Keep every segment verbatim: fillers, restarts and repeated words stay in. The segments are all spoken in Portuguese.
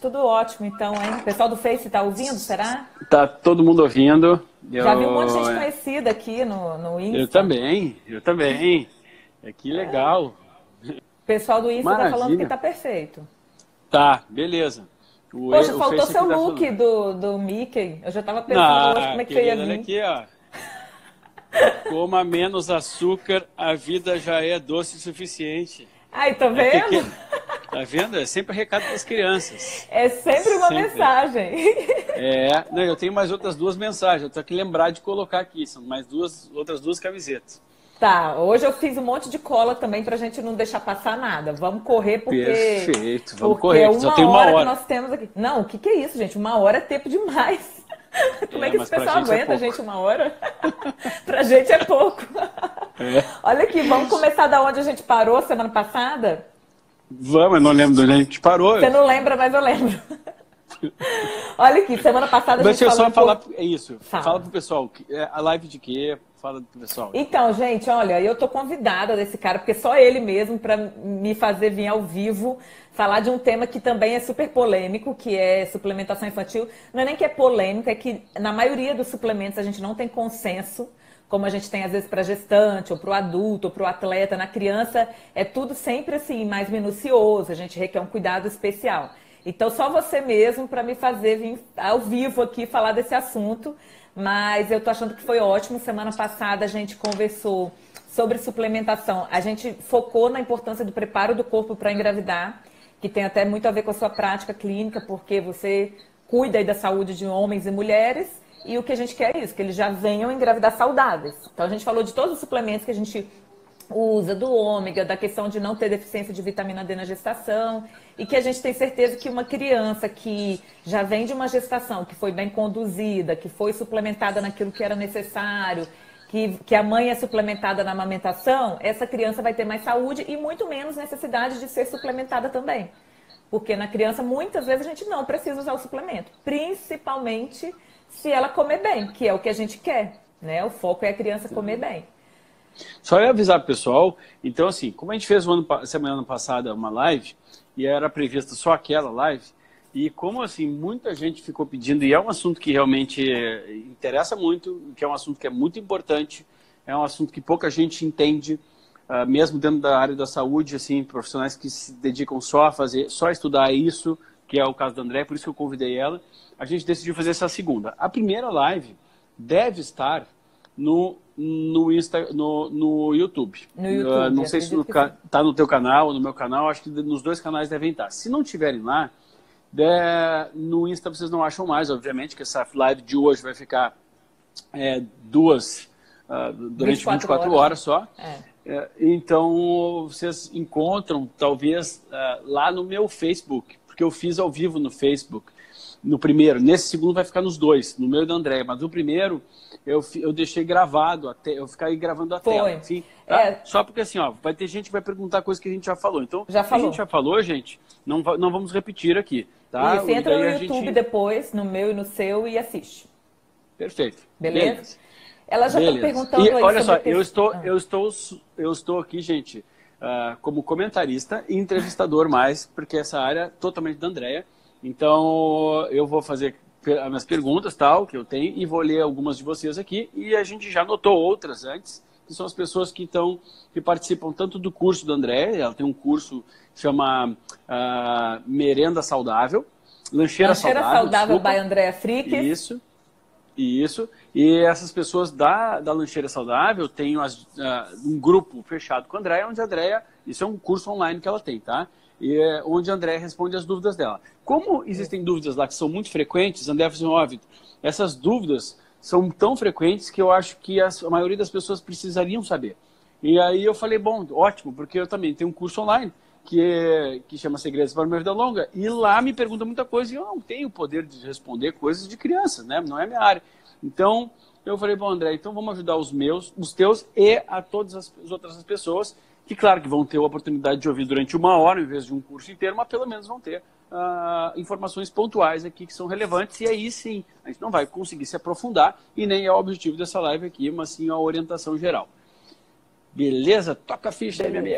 tudo ótimo então, hein? O pessoal do Face tá ouvindo, será? Tá todo mundo ouvindo. Eu... Já vi um monte de gente conhecida aqui no, no Insta. Eu também, eu também. É que legal. O pessoal do Insta Maravilha. tá falando que tá perfeito. Tá, beleza. O Poxa, o faltou Face seu tá look falando. do, do Mickey. Eu já tava pensando Ah, hoje como é que você querida, ia olha vir. aqui, ó. Coma menos açúcar, a vida já é doce o suficiente. Ai, tá É vendo? pequeno. Tá vendo? É sempre recado para as crianças. É sempre uma Sempre. mensagem. É, não, eu tenho mais outras duas mensagens. Eu tenho que lembrar de colocar aqui. São mais duas, outras duas camisetas. Tá, hoje eu fiz um monte de cola também pra gente não deixar passar nada. Vamos correr porque... Perfeito, vamos porque correr, é uma só tem uma hora, hora. que nós temos aqui. Não, o que, que é isso, gente? Uma hora é tempo demais. Como é, É, que mas esse pra pessoal gente é aguenta, pouco. gente, uma hora? Pra gente é pouco. É. Olha aqui, vamos começar da onde a gente parou semana passada? Vamos, eu não lembro de onde a gente parou. Você não lembra, mas eu lembro. Olha aqui, semana passada a gente Deixa eu falou só um falar, pouco... é isso, Fala. fala pro pessoal, é, a live de quê? Fala pro pessoal. Então, gente, olha, eu tô convidada desse cara, porque só ele mesmo para me fazer vir ao vivo falar de um tema que também é super polêmico, que é suplementação infantil. Não é nem que é polêmico, é que na maioria dos suplementos a gente não tem consenso, como a gente tem às vezes para gestante, ou para o adulto, ou para o atleta. Na criança é tudo sempre assim, mais minucioso, a gente requer um cuidado especial. Então, só você mesmo para me fazer vir ao vivo aqui falar desse assunto. Mas eu tô achando que foi ótimo. Semana passada a gente conversou sobre suplementação. A gente focou na importância do preparo do corpo para engravidar, que tem até muito a ver com a sua prática clínica, porque você cuida aí da saúde de homens e mulheres. E o que a gente quer é isso, que eles já venham engravidar saudáveis. Então a gente falou de todos os suplementos que a gente usa, do ômega, da questão de não ter deficiência de vitamina D na gestação, e que a gente tem certeza que uma criança que já vem de uma gestação, que foi bem conduzida, que foi suplementada naquilo que era necessário, que, que a mãe é suplementada na amamentação, essa criança vai ter mais saúde e muito menos necessidade de ser suplementada também. Porque na criança, muitas vezes, a gente não precisa usar o suplemento, principalmente se ela comer bem, que é o que a gente quer, né? O foco é a criança comer bem. Só ia avisar pro pessoal, então assim, como a gente fez o ano, semana passada uma live, e era prevista só aquela live, e como assim, muita gente ficou pedindo, e é um assunto que realmente interessa muito, que é um assunto que é muito importante, é um assunto que pouca gente entende, uh, mesmo dentro da área da saúde, assim, profissionais que se dedicam só a fazer, só a estudar isso, que é o caso da André, por isso que eu convidei ela, a gente decidiu fazer essa segunda. A primeira live deve estar no, no, Insta, no, no YouTube. No YouTube. Uh, não sei se está no teu canal ou no meu canal, acho que nos dois canais devem estar. Se não tiverem lá, de, no Insta vocês não acham mais, obviamente, que essa live de hoje vai ficar é, duas, uh, durante vinte e quatro horas só. É. É, então, vocês encontram, talvez, uh, lá no meu Facebook, porque eu fiz ao vivo no Facebook. No primeiro, nesse segundo vai ficar nos dois, no meu e do André, mas no primeiro eu, eu deixei gravado, até, eu fiquei gravando a Foi. tela, enfim, tá? É. Só porque assim, ó, vai ter gente que vai perguntar coisas que a gente já falou, então, já se falou. a gente já falou, gente, não, não vamos repetir aqui, tá? Isso, entra no YouTube gente... depois, no meu e no seu, e assiste. Perfeito. Beleza? Beleza. Ela já está perguntando e, aí olha sobre... só, eu estou, ah. eu, estou, eu estou aqui, gente, uh, como comentarista e entrevistador mais, porque essa área é totalmente da Andréia. Então, eu vou fazer as minhas perguntas, tal, que eu tenho, e vou ler algumas de vocês aqui, e a gente já notou outras antes, que são as pessoas que, estão, que participam tanto do curso da Andréia, ela tem um curso que chama uh, Merenda Saudável, Lancheira, Lancheira Saudável, Saudável desculpa. by Andréia Friques. Isso. Isso, e essas pessoas da, da Lancheira Saudável têm as, uh, um grupo fechado com a Andréia, onde a Andréia, isso é um curso online que ela tem, tá? E é onde a Andréia responde as dúvidas dela. Como existem dúvidas lá que são muito frequentes, Andréia falou assim, ó, Vitor, essas dúvidas são tão frequentes que eu acho que as, a maioria das pessoas precisariam saber. E aí eu falei, bom, ótimo, porque eu também tenho um curso online que, é, que chama Segredos para uma Vida Longa, e lá me pergunta muita coisa e eu não tenho o poder de responder coisas de criança, né? Não é minha área. Então, eu falei, bom, André, então vamos ajudar os meus, os teus e a todas as, as outras pessoas, que claro que vão ter a oportunidade de ouvir durante uma hora, em vez de um curso inteiro, mas pelo menos vão ter uh, informações pontuais aqui que são relevantes, e aí sim, a gente não vai conseguir se aprofundar, e nem é o objetivo dessa live aqui, mas sim a orientação geral. Beleza? Toca a ficha aí, minha amiga.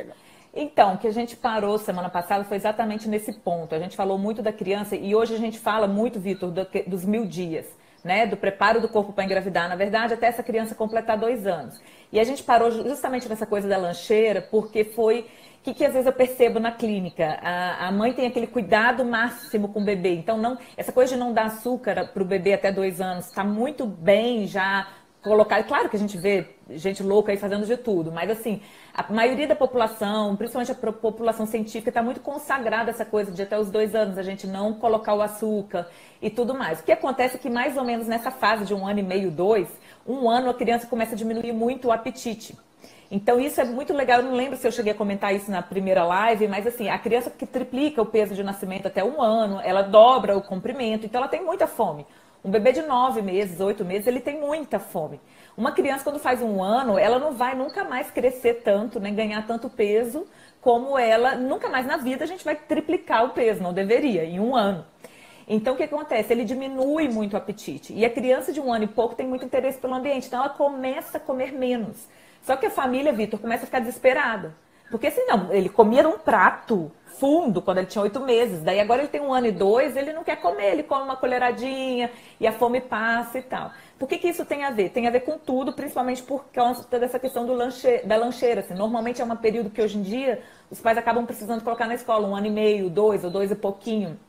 Então, o que a gente parou semana passada foi exatamente nesse ponto. A gente falou muito da criança e hoje a gente fala muito, Vitor, do, dos mil dias, né? Do preparo do corpo para engravidar, na verdade, até essa criança completar dois anos. E a gente parou justamente nessa coisa da lancheira, porque foi... O que, que às vezes eu percebo na clínica? A, a mãe tem aquele cuidado máximo com o bebê. Então, não, essa coisa de não dar açúcar para o bebê até dois anos está muito bem já colocado. Claro que a gente vê gente louca aí fazendo de tudo, mas assim, a maioria da população, principalmente a população científica, está muito consagrada essa coisa de até os dois anos a gente não colocar o açúcar e tudo mais. O que acontece é que mais ou menos nessa fase de um ano e meio, dois, um ano a criança começa a diminuir muito o apetite. Então isso é muito legal, eu não lembro se eu cheguei a comentar isso na primeira live, mas assim, a criança que triplica o peso de nascimento até um ano, ela dobra o comprimento, então ela tem muita fome. Um bebê de nove meses, oito meses, ele tem muita fome. Uma criança quando faz um ano, ela não vai nunca mais crescer tanto, nem ganhar tanto peso, como ela, nunca mais na vida a gente vai triplicar o peso, não deveria, em um ano. Então, o que acontece? Ele diminui muito o apetite. E a criança de um ano e pouco tem muito interesse pelo ambiente, então ela começa a comer menos. Só que a família, Vitor, começa a ficar desesperada. Porque assim, não, ele comia num prato fundo quando ele tinha oito meses. Daí agora ele tem um ano e dois, ele não quer comer, ele come uma colheradinha e a fome passa e tal. Por que que isso tem a ver? Tem a ver com tudo, principalmente por causa dessa questão do lanche, da lancheira. Assim, normalmente é um período que hoje em dia os pais acabam precisando colocar na escola, um ano e meio, dois ou dois e pouquinho.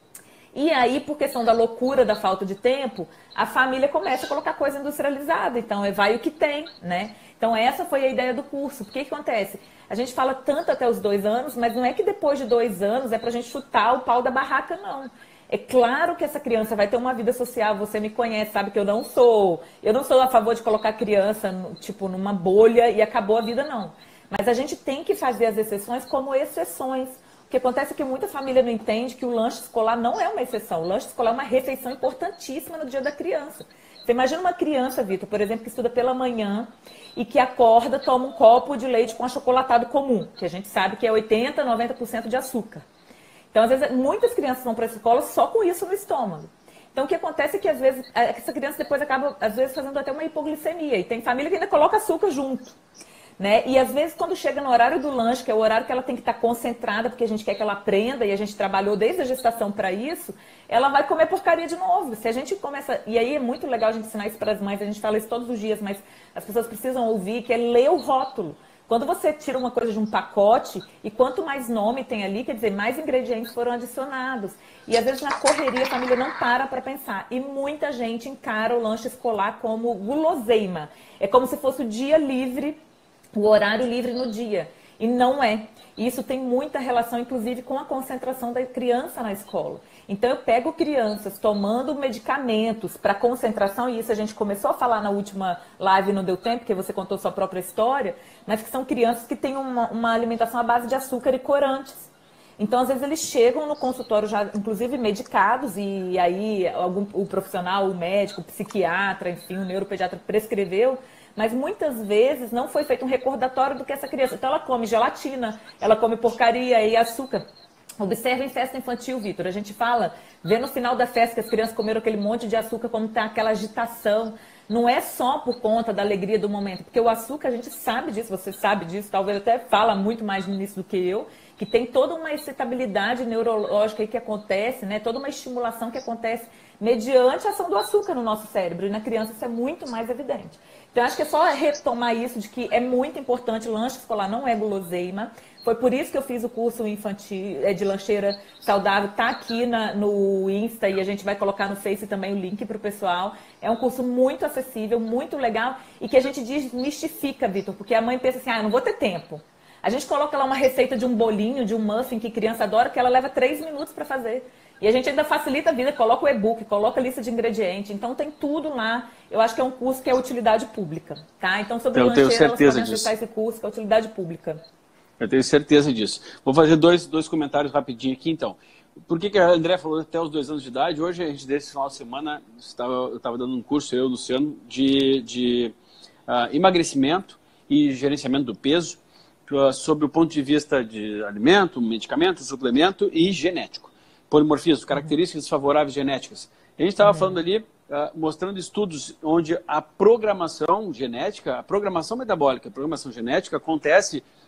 E aí, por questão da loucura, da falta de tempo, a família começa a colocar coisa industrializada. Então, é vai o que tem, né? Então, essa foi a ideia do curso. Porque que acontece? A gente fala tanto até os dois anos, mas não é que depois de dois anos é pra gente chutar o pau da barraca, não. É claro que essa criança vai ter uma vida social, você me conhece, sabe que eu não sou. Eu não sou a favor de colocar a criança, tipo, numa bolha e acabou a vida, não. Mas a gente tem que fazer as exceções como exceções. O que acontece é que muita família não entende que o lanche escolar não é uma exceção. O lanche escolar é uma refeição importantíssima no dia da criança. Você imagina uma criança, Vitor, por exemplo, que estuda pela manhã e que acorda, toma um copo de leite com achocolatado comum, que a gente sabe que é oitenta, noventa por cento de açúcar. Então, às vezes, muitas crianças vão para a escola só com isso no estômago. Então, o que acontece é que, às vezes, essa criança depois acaba, às vezes, fazendo até uma hipoglicemia. E tem família que ainda coloca açúcar junto. Né? E às vezes quando chega no horário do lanche, que é o horário que ela tem que estar concentrada, porque a gente quer que ela aprenda e a gente trabalhou desde a gestação para isso, ela vai comer porcaria de novo. Se a gente começa, e aí é muito legal a gente ensinar isso para as mães, a gente fala isso todos os dias, mas as pessoas precisam ouvir, que é ler o rótulo. Quando você tira uma coisa de um pacote, e quanto mais nome tem ali, quer dizer, mais ingredientes foram adicionados. E às vezes na correria a família não para para pensar. E muita gente encara o lanche escolar como guloseima. É como se fosse o dia livre, o horário livre no dia. E não é. Isso tem muita relação, inclusive, com a concentração da criança na escola. Então, eu pego crianças tomando medicamentos para concentração, e isso a gente começou a falar na última live, não deu tempo, porque você contou sua própria história, mas que são crianças que têm uma, uma alimentação à base de açúcar e corantes. Então, às vezes, eles chegam no consultório já, inclusive, medicados, e aí algum, o profissional, o médico, o psiquiatra, enfim, o neuropediatra prescreveu, mas muitas vezes não foi feito um recordatório do que essa criança... Então, ela come gelatina, ela come porcaria e açúcar. Observa em festa infantil, Vitor. A gente fala, vê no final da festa que as crianças comeram aquele monte de açúcar, como tá aquela agitação. Não é só por conta da alegria do momento, porque o açúcar, a gente sabe disso, você sabe disso, talvez até fala muito mais nisso do que eu, que tem toda uma excitabilidade neurológica aí que acontece, né? Toda uma estimulação que acontece mediante a ação do açúcar no nosso cérebro. E na criança isso é muito mais evidente. Então, acho que é só retomar isso de que é muito importante, lanche escolar não é guloseima. Foi por isso que eu fiz o curso infantil de lancheira saudável, tá aqui na, no Insta e a gente vai colocar no Face também o link para o pessoal. É um curso muito acessível, muito legal e que a gente desmistifica, Vitor, porque a mãe pensa assim, ah, eu não vou ter tempo. A gente coloca lá uma receita de um bolinho, de um muffin que criança adora, que ela leva três minutos para fazer. E a gente ainda facilita a vida, coloca o e-book, coloca a lista de ingredientes. Então tem tudo lá. Eu acho que é um curso que é utilidade pública, tá? Então sobre eu lancheira, tenho certeza elas disso. esse curso que é utilidade pública. Eu tenho certeza disso. Vou fazer dois, dois comentários rapidinho aqui, então. Por que, que a André falou até os dois anos de idade? Hoje, a gente, desse final de semana, estava, eu estava dando um curso, eu e o Luciano, de, de uh, emagrecimento e gerenciamento do peso, uh, sobre o ponto de vista de alimento, medicamento, suplemento e genético. Polimorfismo, características desfavoráveis genéticas. A gente estava uhum. falando ali, uh, mostrando estudos onde a programação genética, a programação metabólica, a programação genética acontece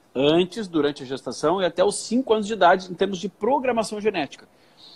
Antes, durante a gestação e até os cinco anos de idade, em termos de programação genética.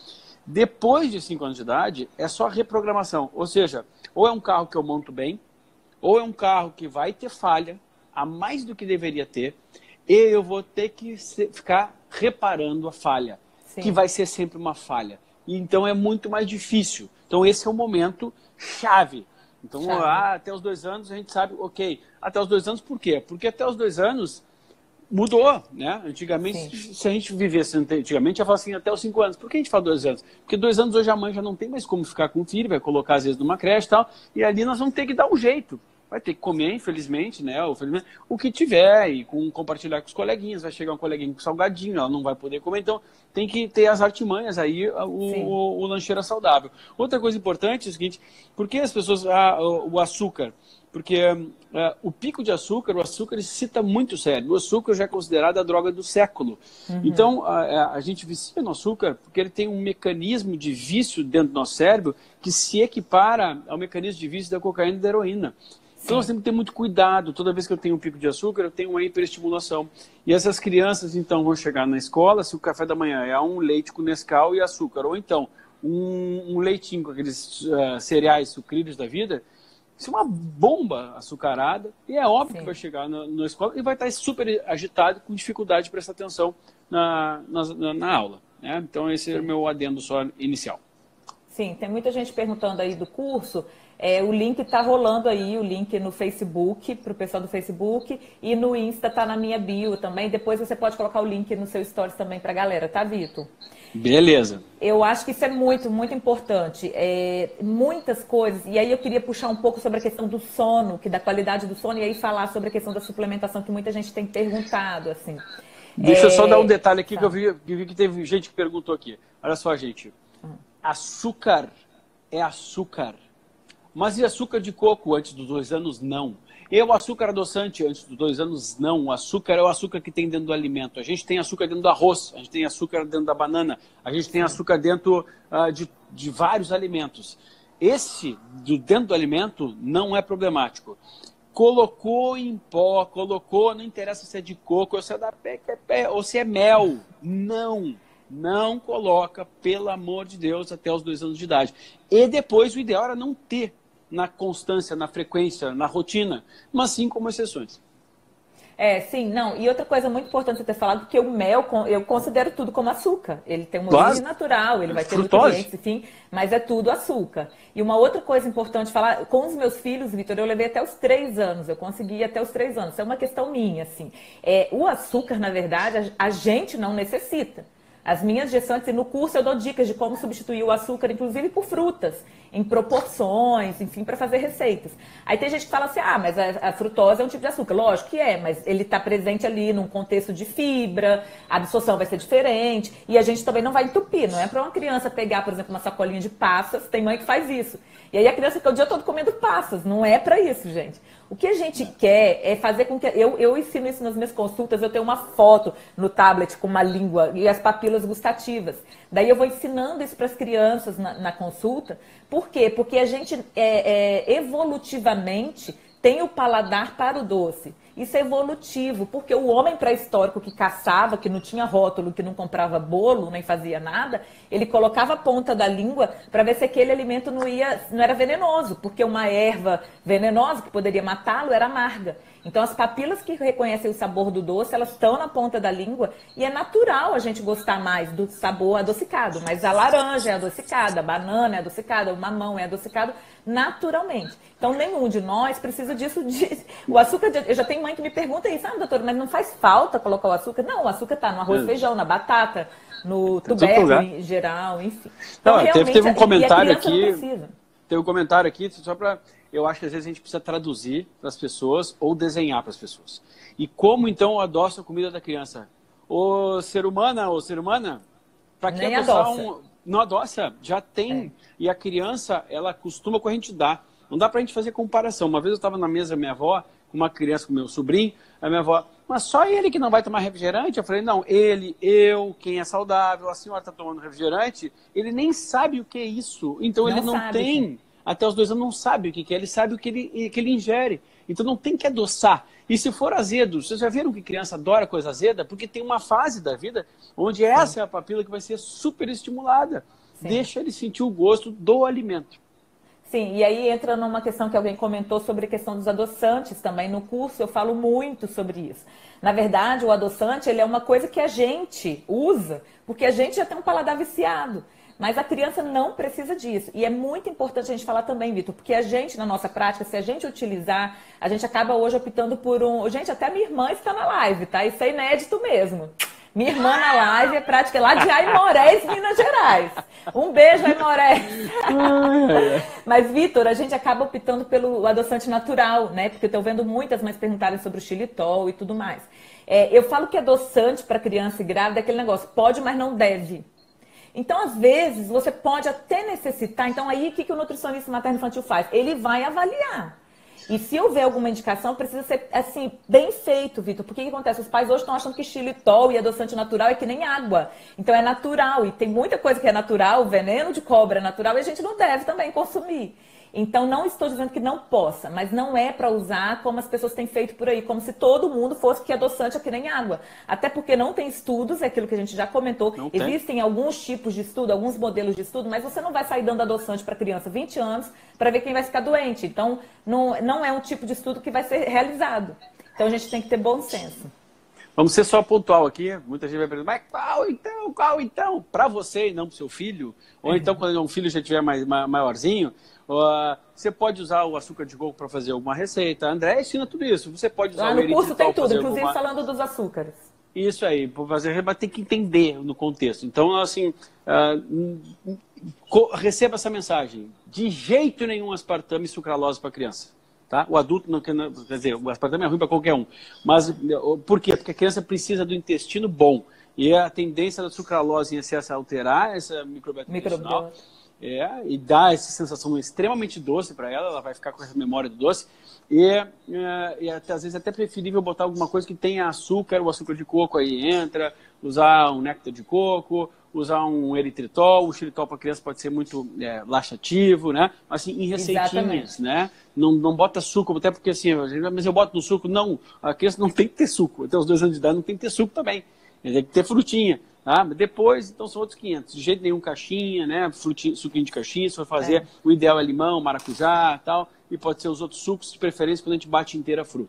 Depois de cinco anos de idade, é só reprogramação. Ou seja, ou é um carro que eu monto bem, ou é um carro que vai ter falha, a mais do que deveria ter, e eu vou ter que ficar reparando a falha, Sim. que vai ser sempre uma falha. E então é muito mais difícil. Então esse é o momento chave. Então, chave. Ah, até os dois anos a gente sabe, ok. Até os dois anos por quê? Porque até os dois anos mudou, né? Antigamente, Sim. se a gente vivesse antigamente, ia falar assim, até os cinco anos. Por que a gente fala dois anos? Porque dois anos hoje a mãe já não tem mais como ficar com o filho, vai colocar às vezes numa creche e tal, e ali nós vamos ter que dar um jeito. Vai ter que comer, infelizmente, né? Ou, felizmente, o que tiver, e com, compartilhar com os coleguinhas. Vai chegar um coleguinha com salgadinho, ela não vai poder comer. Então, tem que ter as artimanhas aí, o, o, o lancheira saudável. Outra coisa importante é o seguinte, por que as pessoas... Ah, o, o açúcar? Porque uh, o pico de açúcar, o açúcar excita muito o cérebro. O açúcar já é considerado a droga do século. Uhum. Então, a, a gente vicia no açúcar porque ele tem um mecanismo de vício dentro do nosso cérebro que se equipara ao mecanismo de vício da cocaína e da heroína. Então, nós temos que ter muito cuidado. Toda vez que eu tenho um pico de açúcar, eu tenho uma hiperestimulação. E essas crianças, então, vão chegar na escola, se o café da manhã é um leite com Nescau e açúcar, ou então um, um leitinho com aqueles uh, cereais sucrilhos da vida, isso é uma bomba açucarada, e é óbvio Sim. que vai chegar na, na escola e vai estar super agitado, com dificuldade de prestar atenção na, na, na aula. Né? Então, esse Sim. é o meu adendo só inicial. Sim, tem muita gente perguntando aí do curso. É, o link está rolando aí, o link no Facebook, para o pessoal do Facebook, e no Insta está na minha bio também. Depois você pode colocar o link no seu Stories também para a galera, tá, Vitor? Beleza. Eu acho que isso é muito, muito importante. É, muitas coisas, e aí eu queria puxar um pouco sobre a questão do sono, que da qualidade do sono, e aí falar sobre a questão da suplementação, que muita gente tem perguntado, assim. Deixa é... eu só dar um detalhe aqui, tá. que eu vi, que vi que teve gente que perguntou aqui. Olha só, gente. Açúcar é açúcar. Mas e açúcar de coco antes dos dois anos? Não. E o açúcar adoçante antes dos dois anos? Não. O açúcar é o açúcar que tem dentro do alimento. A gente tem açúcar dentro do arroz, a gente tem açúcar dentro da banana, a gente tem açúcar dentro uh, de, de vários alimentos. Esse, do, dentro do alimento, não é problemático. Colocou em pó, colocou, não interessa se é de coco, ou se é da pé, pé, ou se é mel. Não. Não coloca, pelo amor de Deus, até os dois anos de idade. E depois, o ideal era não ter na constância, na frequência, na rotina, mas sim como exceções. É, sim, não. E outra coisa muito importante você ter falado, que o mel, eu considero tudo como açúcar. Ele tem uma claro. origem natural, ele vai ter Frutose. nutrientes, enfim, mas é tudo açúcar. E uma outra coisa importante falar, com os meus filhos, Vitor, eu levei até os três anos, eu consegui até os três anos. Isso é uma questão minha, assim. É, o açúcar, na verdade, a, a gente não necessita. As minhas gestantes, e no curso eu dou dicas de como substituir o açúcar, inclusive por frutas, em proporções, enfim, para fazer receitas. Aí tem gente que fala assim, ah, mas a, a frutose é um tipo de açúcar. Lógico que é, mas ele está presente ali num contexto de fibra, a absorção vai ser diferente, e a gente também não vai entupir. Não é para uma criança pegar, por exemplo, uma sacolinha de passas, tem mãe que faz isso. E aí a criança fica o dia todo comendo passas, não é para isso, gente. O que a gente quer é fazer com que... Eu, eu ensino isso nas minhas consultas, eu tenho uma foto no tablet com uma língua e as papilas gustativas. Daí eu vou ensinando isso para as crianças na, na consulta. Por quê? Porque a gente, é, é, evolutivamente, tem o paladar para o doce. Isso é evolutivo, porque o homem pré-histórico que caçava, que não tinha rótulo, que não comprava bolo, nem fazia nada, ele colocava a ponta da língua para ver se aquele alimento não, ia, não era venenoso, porque uma erva venenosa que poderia matá-lo era amarga. Então as papilas que reconhecem o sabor do doce, elas estão na ponta da língua e é natural a gente gostar mais do sabor adocicado, mas a laranja é adocicada, a banana é adocicada, o mamão é adocicado naturalmente. Então nenhum de nós precisa disso. De... O açúcar, de... eu já tenho mãe que me pergunta isso, ah, doutora, mas não faz falta colocar o açúcar? Não, o açúcar está no arroz e feijão, na batata, no tubérculo em geral, enfim. Então, não, realmente, teve, teve um comentário aqui, teve um comentário aqui, só para... Eu acho que às vezes a gente precisa traduzir para as pessoas ou desenhar para as pessoas. E como então adoça a comida da criança? O ser humano, ou ser humana, para que adoçar um... Não adoça, já tem. É. E a criança, ela costuma com a gente dar. Não dá para a gente fazer comparação. Uma vez eu estava na mesa da minha avó, com uma criança, com meu sobrinho, a minha avó, mas só ele que não vai tomar refrigerante? Eu falei, não, ele, eu, quem é saudável, a senhora está tomando refrigerante, ele nem sabe o que é isso. Então não ele não sabe, tem... até os dois anos não sabe o que que é, ele sabe o que ele, que ele ingere. Então não tem que adoçar. E se for azedo, vocês já viram que criança adora coisa azeda? Porque tem uma fase da vida onde essa é a papila que vai ser super estimulada. Sim. Deixa ele sentir o gosto do alimento. Sim, e aí entra numa questão que alguém comentou sobre a questão dos adoçantes também. No curso eu falo muito sobre isso. Na verdade, o adoçante ele é uma coisa que a gente usa, porque a gente já tem um paladar viciado. Mas a criança não precisa disso. E é muito importante a gente falar também, Vitor, porque a gente, na nossa prática, se a gente utilizar, a gente acaba hoje optando por um... Gente, até minha irmã está na live, tá? Isso é inédito mesmo. Minha irmã na live é prática lá de Aimorés, Minas Gerais. Um beijo, Aimorés. Mas, Vitor, a gente acaba optando pelo adoçante natural, né? Porque eu estou vendo muitas mães perguntarem sobre o xilitol e tudo mais. É, eu falo que adoçante para criança e grávida é aquele negócio, pode, mas não deve. Então, às vezes, você pode até necessitar. Então, aí, o que, que o nutricionista materno-infantil faz? Ele vai avaliar. E se houver alguma indicação, precisa ser, assim, bem feito, Vitor. Porque o que acontece? Os pais hoje estão achando que xilitol e adoçante natural é que nem água. Então, é natural. E tem muita coisa que é natural, o veneno de cobra é natural, e a gente não deve também consumir. Então, não estou dizendo que não possa, mas não é para usar como as pessoas têm feito por aí, como se todo mundo fosse que adoçante é que nem água. Até porque não tem estudos, é aquilo que a gente já comentou. Não Existem tem. alguns tipos de estudo, alguns modelos de estudo, mas você não vai sair dando adoçante para criança vinte anos para ver quem vai ficar doente. Então, não, não é um tipo de estudo que vai ser realizado. Então, a gente tem que ter bom senso. Vamos ser só pontual aqui. Muita gente vai perguntar, mas qual então? Qual então? Para você e não para o seu filho? Ou então, quando um filho já estiver mais, maiorzinho, Uh, você pode usar o açúcar de coco para fazer alguma receita. A André ensina tudo isso. Você pode usar ah, o no curso tem tudo, inclusive alguma... falando dos açúcares. Isso aí, para fazer, mas tem que entender no contexto. Então, assim, uh, receba essa mensagem. De jeito nenhum aspartame e sucralose para criança. Tá? O adulto, não quer, quer dizer, o aspartame é ruim para qualquer um. Mas por quê? Porque a criança precisa do intestino bom. E a tendência da sucralose em excesso a alterar essa microbiota intestinal. É, e dá essa sensação extremamente doce para ela, ela vai ficar com essa memória do doce. E, é, e até, às vezes é até preferível botar alguma coisa que tenha açúcar, o açúcar de coco aí entra, usar um néctar de coco, usar um eritritol. O xilitol para criança pode ser muito é, laxativo, né? Mas assim, em receitinhas, Exatamente. né? Não, não bota suco, até porque assim, mas eu boto no suco. Não, a criança não tem que ter suco. Até os dois anos de idade não tem que ter suco também. Tem que ter frutinha. Tá? Depois, então, são outros quinhentos. De jeito nenhum, caixinha, né? Frutinho, suquinho de caixinha. Se for fazer, é. o ideal é limão, maracujá tal. E pode ser os outros sucos, de preferência, quando a gente bate inteira a fruta.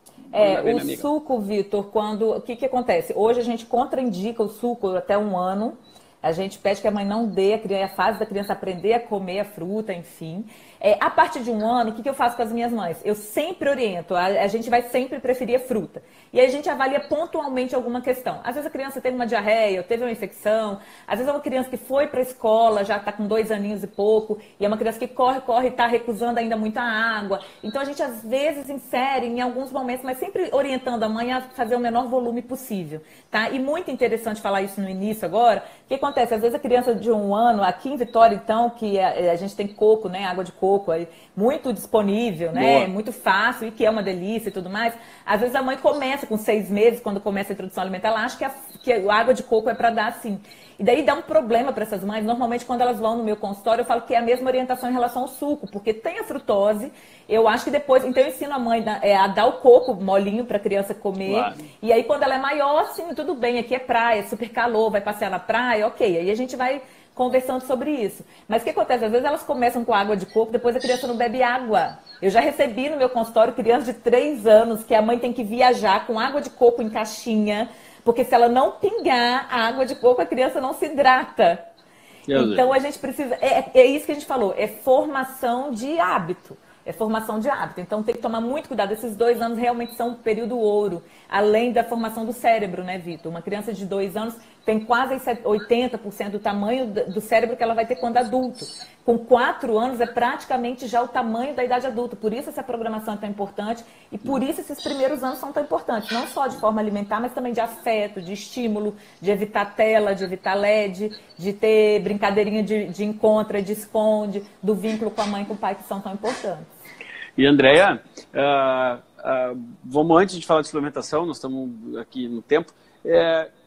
É, bem, o suco, Vitor, quando... O que que acontece? Hoje a gente contraindica o suco até um ano. A gente pede que a mãe não dê, a, criança, a fase da criança aprender a comer a fruta, enfim. É, a partir de um ano, o que, que eu faço com as minhas mães? Eu sempre oriento, a, a gente vai sempre preferir a fruta. E aí a gente avalia pontualmente alguma questão. Às vezes a criança teve uma diarreia, ou teve uma infecção. Às vezes é uma criança que foi para a escola, já está com dois aninhos e pouco. E é uma criança que corre, corre e está recusando ainda muita água. Então a gente às vezes insere em alguns momentos, mas sempre orientando a mãe a fazer o menor volume possível. Tá? E muito interessante falar isso no início agora. O que acontece? Às vezes a criança de um ano, aqui em Vitória, então, que a, a gente tem coco, né? Água de coco, aí, muito disponível, né? Boa. Muito fácil e que é uma delícia e tudo mais. Às vezes a mãe começa com seis meses, quando começa a introdução alimentar, ela acha que a, que a água de coco é para dar assim. E daí dá um problema para essas mães. Normalmente, quando elas vão no meu consultório, eu falo que é a mesma orientação em relação ao suco, porque tem a frutose. Eu acho que depois... Então, eu ensino a mãe a dar o coco molinho para a criança comer. Claro. E aí, quando ela é maior, sim, tudo bem. Aqui é praia, é super calor, vai passear na praia, ok. Aí a gente vai conversando sobre isso. Mas o que acontece? Às vezes elas começam com água de coco, depois a criança não bebe água. Eu já recebi no meu consultório crianças de três anos que a mãe tem que viajar com água de coco em caixinha, porque se ela não pingar a água de coco, a criança não se hidrata. Meu então Deus. A gente precisa... É, é isso que a gente falou, é formação de hábito. É formação de hábito. Então tem que tomar muito cuidado. Esses dois anos realmente são um período ouro, além da formação do cérebro, né, Vitor? Uma criança de dois anos tem quase oitenta por cento do tamanho do cérebro que ela vai ter quando adulto. Com quatro anos é praticamente já o tamanho da idade adulta. Por isso essa programação é tão importante e por isso esses primeiros anos são tão importantes. Não só de forma alimentar, mas também de afeto, de estímulo, de evitar tela, de evitar L E D, de ter brincadeirinha de, de encontra, de esconde, do vínculo com a mãe e com o pai, que são tão importantes. E, Andréia, uh, uh, vamos antes de falar de suplementação, nós estamos aqui no tempo, é,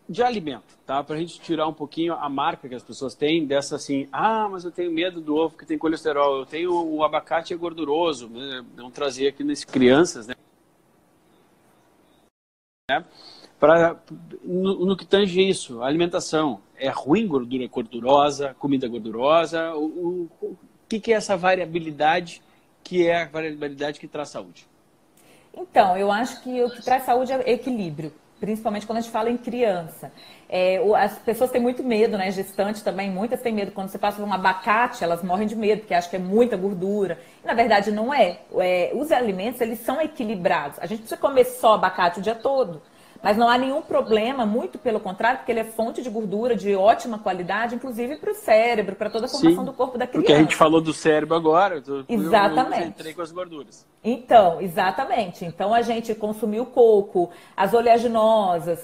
de alimento, tá? Para a gente tirar um pouquinho a marca que as pessoas têm dessa assim, ah, mas eu tenho medo do ovo que tem colesterol, eu tenho o abacate é gorduroso, né? Vamos trazer aqui nas crianças, né? Pra, no, no que tange isso, a alimentação é ruim, gordura gordurosa, comida gordurosa, o, o, o que, que é essa variabilidade que é a variabilidade que traz saúde? Então, eu acho que o que traz saúde é equilíbrio. Principalmente quando a gente fala em criança. É, as pessoas têm muito medo, né? Gestante também, muitas têm medo. Quando você passa por um abacate, elas morrem de medo, porque acham que é muita gordura. E, na verdade, não é. é. Os alimentos, eles são equilibrados. A gente precisa comer só abacate o dia todo. Mas não há nenhum problema, muito pelo contrário, porque ele é fonte de gordura de ótima qualidade, inclusive para o cérebro, para toda a formação Sim, do corpo da criança. Porque a gente falou do cérebro agora, eu, exatamente. eu entrei com as gorduras. Então, exatamente. Então, a gente consumiu coco, as oleaginosas,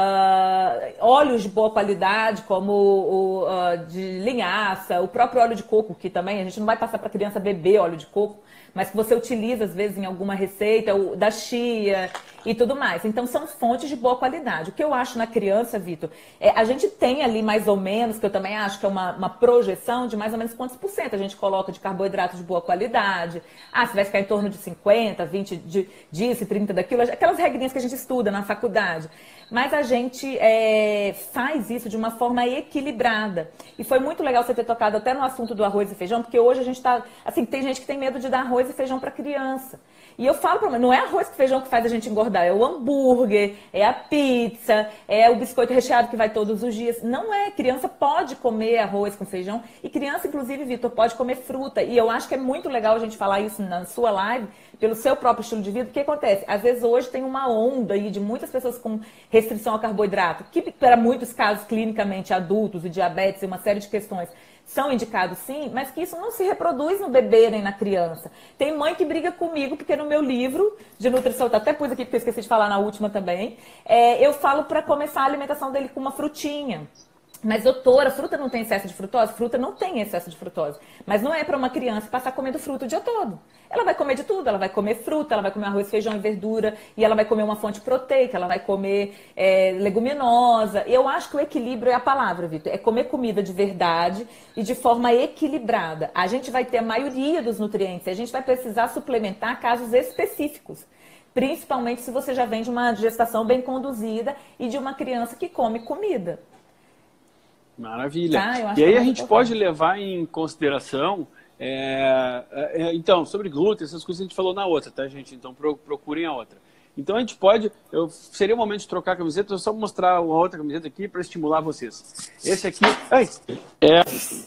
uh, óleos de boa qualidade, como o uh, de linhaça, o próprio óleo de coco, que também a gente não vai passar para a criança beber óleo de coco, mas que você utiliza, às vezes, em alguma receita, o da chia e tudo mais. Então, são fontes de boa qualidade. O que eu acho na criança, Vitor, é, a gente tem ali mais ou menos, que eu também acho que é uma, uma projeção de mais ou menos quantos por cento a gente coloca de carboidratos de boa qualidade. Ah, se vai ficar em torno de cinquenta, vinte de, disso, trinta daquilo, aquelas regrinhas que a gente estuda na faculdade. Mas a gente é, faz isso de uma forma equilibrada. E foi muito legal você ter tocado até no assunto do arroz e feijão, porque hoje a gente está... Assim, tem gente que tem medo de dar arroz e feijão para criança. E eu falo para mim, não é arroz e feijão que faz a gente engordar, é o hambúrguer, é a pizza, é o biscoito recheado que vai todos os dias. Não é, criança pode comer arroz com feijão e criança, inclusive, Vitor, pode comer fruta. E eu acho que é muito legal a gente falar isso na sua live, pelo seu próprio estilo de vida. O que acontece? Às vezes hoje tem uma onda aí de muitas pessoas com restrição a carboidrato, que para muitos casos clinicamente adultos e diabetes e uma série de questões são indicados sim, mas que isso não se reproduz no bebê nem na criança. Tem mãe que briga comigo, porque no meu livro de nutrição, até pus aqui porque eu esqueci de falar na última também, é, eu falo para começar a alimentação dele com uma frutinha. Mas, doutora, fruta não tem excesso de frutose? Fruta não tem excesso de frutose. Mas não é para uma criança passar comendo fruta o dia todo. Ela vai comer de tudo. Ela vai comer fruta, ela vai comer arroz, feijão e verdura. E ela vai comer uma fonte proteica, ela vai comer é, leguminosa. Eu acho que o equilíbrio é a palavra, Vitor. É comer comida de verdade e de forma equilibrada. A gente vai ter a maioria dos nutrientes. A gente vai precisar suplementar casos específicos. Principalmente se você já vem de uma gestação bem conduzida e de uma criança que come comida. Maravilha. Tá, e aí a gente pode levar em consideração, é, é, então, sobre glúten, essas coisas a gente falou na outra, tá, gente? Então pro, procurem a outra. Então a gente pode, eu, seria o momento de trocar a camiseta, eu só vou mostrar uma outra camiseta aqui para estimular vocês. Esse aqui ai, é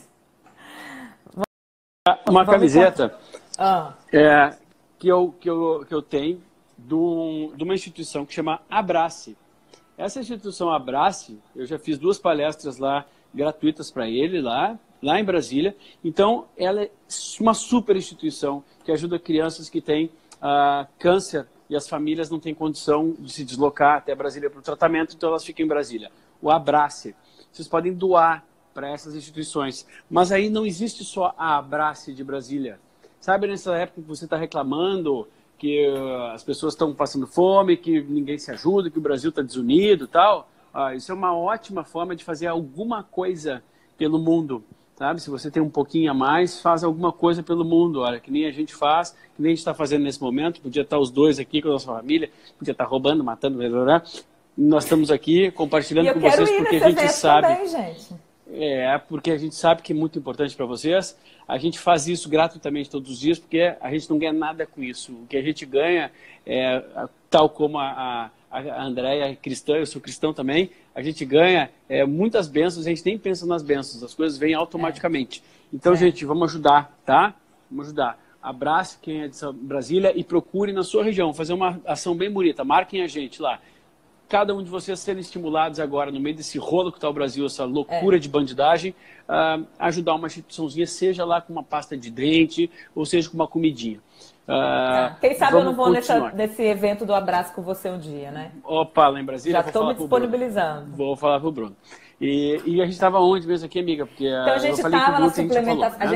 uma camiseta ah. é, que, eu, que, eu, que eu tenho de, um, de uma instituição que chama Abrace. Essa instituição Abrace, eu já fiz duas palestras lá, gratuitas para ele, lá, lá em Brasília. Então, ela é uma super instituição que ajuda crianças que têm uh, câncer e as famílias não têm condição de se deslocar até Brasília para o tratamento, então elas ficam em Brasília. O Abrace. Vocês podem doar para essas instituições. Mas aí não existe só a Abrace de Brasília. Sabe, nessa época que você está reclamando que uh, as pessoas estão passando fome, que ninguém se ajuda, que o Brasil está desunido e tal. Uh, isso é uma ótima forma de fazer alguma coisa pelo mundo, sabe? Se você tem um pouquinho a mais, faz alguma coisa pelo mundo, olha, que nem a gente faz, que nem a gente está fazendo nesse momento. Podia estar os dois aqui com a nossa família, podia estar roubando, matando, blá, blá, blá. Nós estamos aqui compartilhando com vocês porque a gente sabe... Também, gente. É, porque a gente sabe que é muito importante para vocês. A gente faz isso gratuitamente todos os dias, porque a gente não ganha nada com isso. O que a gente ganha, é, tal como a, a, a Andréia é cristã, eu sou cristão também, a gente ganha é, muitas bênçãos, a gente nem pensa nas bênçãos, as coisas vêm automaticamente. É. Então, é. gente, vamos ajudar, tá? Vamos ajudar. Abrace quem é de Brasília e procure na sua região, fazer uma ação bem bonita, marquem a gente lá. Cada um de vocês serem estimulados agora, no meio desse rolo que está o Brasil, essa loucura é. de bandidagem, uh, ajudar uma instituiçãozinha, seja lá com uma pasta de dente, ou seja com uma comidinha. Uh, ah, quem sabe eu não vou nessa, nesse evento do abraço com você um dia, né? Opa, lá em Brasília. Já estou me disponibilizando. Vou falar para o Bruno. E, e a gente estava onde mesmo aqui, amiga? Porque então a gente estava na suplementação. A gente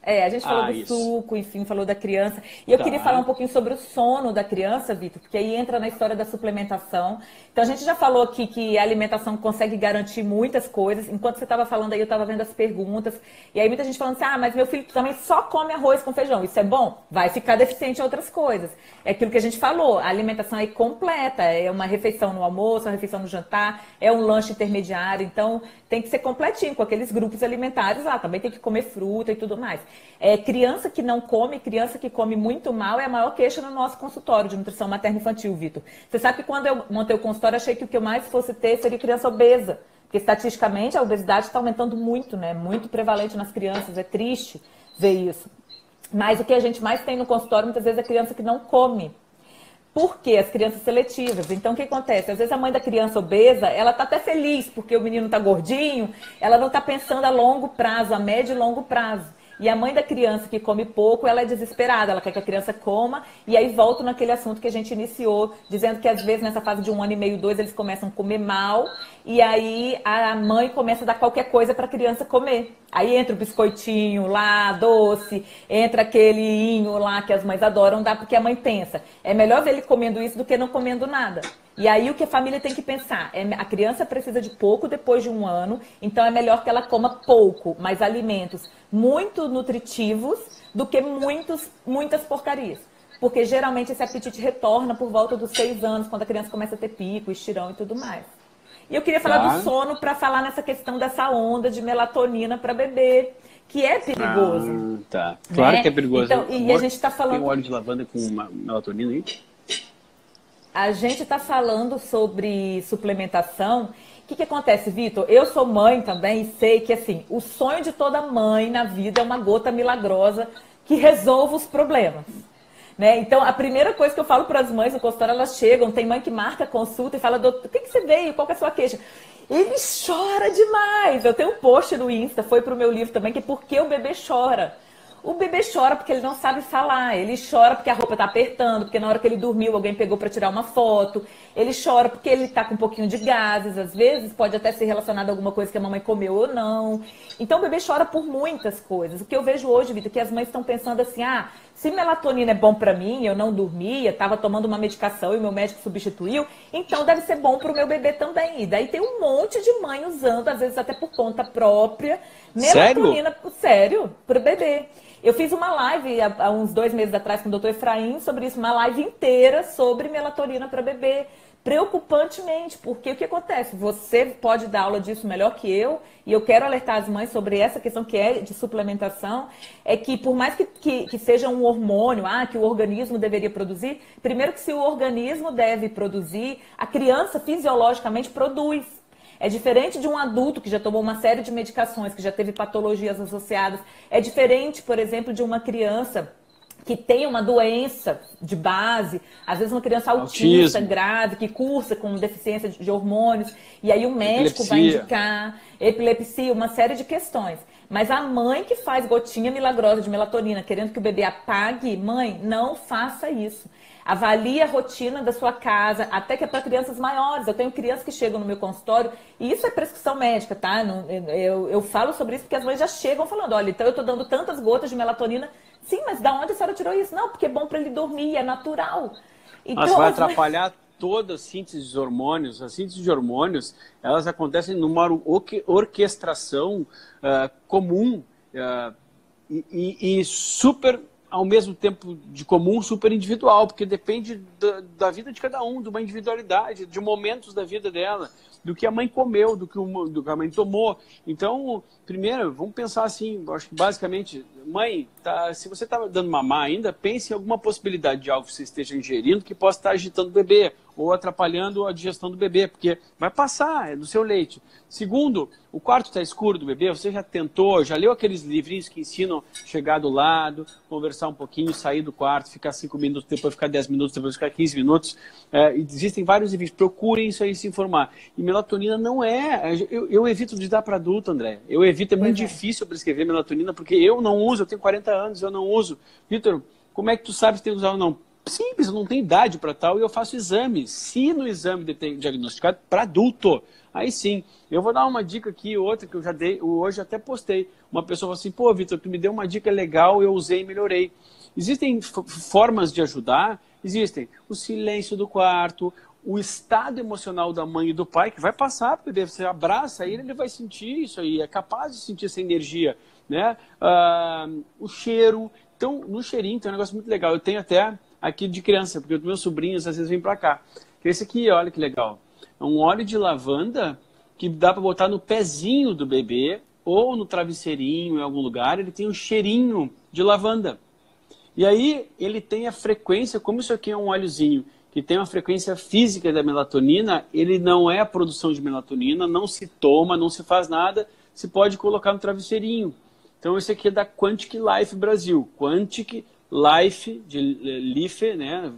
É, a gente falou Ah, do isso. suco, enfim, falou da criança. E eu Tá. queria falar um pouquinho sobre o sono da criança, Vitor, porque aí entra na história da suplementação. Então, a gente já falou aqui que a alimentação consegue garantir muitas coisas. Enquanto você estava falando aí, eu estava vendo as perguntas. E aí, muita gente falando assim, ah, mas meu filho também só come arroz com feijão. Isso é bom? Vai ficar deficiente em outras coisas. É aquilo que a gente falou, a alimentação é completa. É uma refeição no almoço, uma refeição no jantar, é um lanche intermediário. Então, tem que ser completinho com aqueles grupos alimentares lá. Também tem que comer fruta e tudo mais. É, criança que não come, criança que come muito mal é a maior queixa no nosso consultório de nutrição materno-infantil, Vitor. Você sabe que quando eu montei o consultório, achei que o que eu mais fosse ter seria criança obesa. Porque estatisticamente a obesidade está aumentando muito, né? Muito prevalente nas crianças. É triste ver isso. Mas o que a gente mais tem no consultório, muitas vezes, é criança que não come. Por quê? As crianças seletivas. Então, o que acontece? Às vezes a mãe da criança obesa, ela tá até feliz porque o menino tá gordinho, ela não tá pensando a longo prazo, a médio e longo prazo. E a mãe da criança que come pouco, ela é desesperada, ela quer que a criança coma, e aí volto naquele assunto que a gente iniciou, dizendo que às vezes nessa fase de um ano e meio, dois, eles começam a comer mal, e aí a mãe começa a dar qualquer coisa para a criança comer. Aí entra o biscoitinho lá, doce, entra aquele inho lá que as mães adoram dar, porque a mãe pensa, é melhor ver ele comendo isso do que não comendo nada. E aí o que a família tem que pensar, é, a criança precisa de pouco depois de um ano, então é melhor que ela coma pouco, mas alimentos muito nutritivos do que muitos, muitas porcarias. Porque geralmente esse apetite retorna por volta dos seis anos, quando a criança começa a ter pico, estirão e tudo mais. E eu queria falar Tá. do sono para falar nessa questão dessa onda de melatonina para bebê, que é perigoso. Ah, tá. Claro né? que é perigoso. Então, e a gente está falando... Tem um óleo de lavanda com uma melatonina aí? A gente está falando sobre suplementação. O que, que acontece, Vitor? Eu sou mãe também e sei que assim, o sonho de toda mãe na vida é uma gota milagrosa que resolva os problemas. Né? Então, a primeira coisa que eu falo para as mães no consultório, elas chegam, tem mãe que marca consulta e fala, doutor, o que, que você veio? Qual que é a sua queixa? Ele chora demais. Eu tenho um post no Insta, foi para o meu livro também, que é Por que o bebê chora? O bebê chora porque ele não sabe falar, ele chora porque a roupa está apertando, porque na hora que ele dormiu alguém pegou para tirar uma foto, ele chora porque ele está com um pouquinho de gases, às vezes pode até ser relacionado a alguma coisa que a mamãe comeu ou não. Então o bebê chora por muitas coisas. O que eu vejo hoje, Vitor, é que as mães estão pensando assim, ah, se melatonina é bom para mim, eu não dormia, estava tomando uma medicação e o meu médico substituiu, então deve ser bom para o meu bebê também. E daí tem um monte de mãe usando, às vezes até por conta própria, melatonina, sério, sério para o bebê. Eu fiz uma live há, há uns dois meses atrás com o doutor Efraim sobre isso, uma live inteira sobre melatonina para bebê, preocupantemente, porque o que acontece? Você pode dar aula disso melhor que eu, e eu quero alertar as mães sobre essa questão que é de suplementação, é que por mais que, que, que seja um hormônio, ah, que o organismo deveria produzir, primeiro que se o organismo deve produzir, a criança fisiologicamente produz. É diferente de um adulto que já tomou uma série de medicações, que já teve patologias associadas. É diferente, por exemplo, de uma criança que tem uma doença de base, às vezes uma criança autista, autismo, grave, que cursa com deficiência de hormônios, e aí o médico epilepsia. vai indicar epilepsia, uma série de questões. Mas a mãe que faz gotinha milagrosa de melatonina, querendo que o bebê apague, mãe, não faça isso. Avalie a rotina da sua casa, até que é para crianças maiores. Eu tenho crianças que chegam no meu consultório, e isso é prescrição médica, tá? Eu, eu falo sobre isso porque as mães já chegam falando, olha, então eu tô dando tantas gotas de melatonina. Sim, mas da onde a senhora tirou isso? Não, porque é bom para ele dormir, é natural. Então, mas vai atrapalhar mães... toda a síntese dos hormônios. A síntese de hormônios, elas acontecem numa orquestração uh, comum uh, e, e, e super... ao mesmo tempo de comum, super individual, porque depende da, da vida de cada um, de uma individualidade, de momentos da vida dela, do que a mãe comeu, do que, o, do que a mãe tomou. Então, primeiro, vamos pensar assim, acho que basicamente, mãe, tá, se você está dando mamar ainda, pense em alguma possibilidade de algo que você esteja ingerindo que possa estar agitando o bebê, ou atrapalhando a digestão do bebê, porque vai passar, é do seu leite. Segundo, o quarto está escuro do bebê, você já tentou, já leu aqueles livrinhos que ensinam a chegar do lado, conversar um pouquinho, sair do quarto, ficar cinco minutos, depois ficar dez minutos, depois ficar quinze minutos. É, existem vários livros, procurem isso aí se informar. E melatonina não é, eu, eu evito de dar para adulto, André. Eu evito, é muito é. difícil prescrever melatonina, porque eu não uso, eu tenho quarenta anos, eu não uso. Vitor, como é que tu sabe se tem que usar ou não? simples, eu não tenho idade para tal e eu faço exame. Se no exame diagnosticado para adulto, aí sim. Eu vou dar uma dica aqui, outra que eu já dei, hoje até postei. Uma pessoa falou assim, pô, Vitor, tu me deu uma dica legal, eu usei e melhorei. Existem formas de ajudar? Existem. O silêncio do quarto, o estado emocional da mãe e do pai, que vai passar, porque você abraça ele, ele vai sentir isso aí, é capaz de sentir essa energia, né? Ah, o cheiro. Então, no cheirinho tem um negócio muito legal. Eu tenho até aqui de criança, porque os meus sobrinhos às vezes vêm para cá. Esse aqui, olha que legal. É um óleo de lavanda que dá para botar no pezinho do bebê ou no travesseirinho em algum lugar. Ele tem um cheirinho de lavanda. E aí ele tem a frequência, como isso aqui é um óleozinho, que tem uma frequência física da melatonina, ele não é a produção de melatonina, não se toma, não se faz nada, se pode colocar no travesseirinho. Então esse aqui é da Quantic Life Brasil. Quantic Life, de Life, né,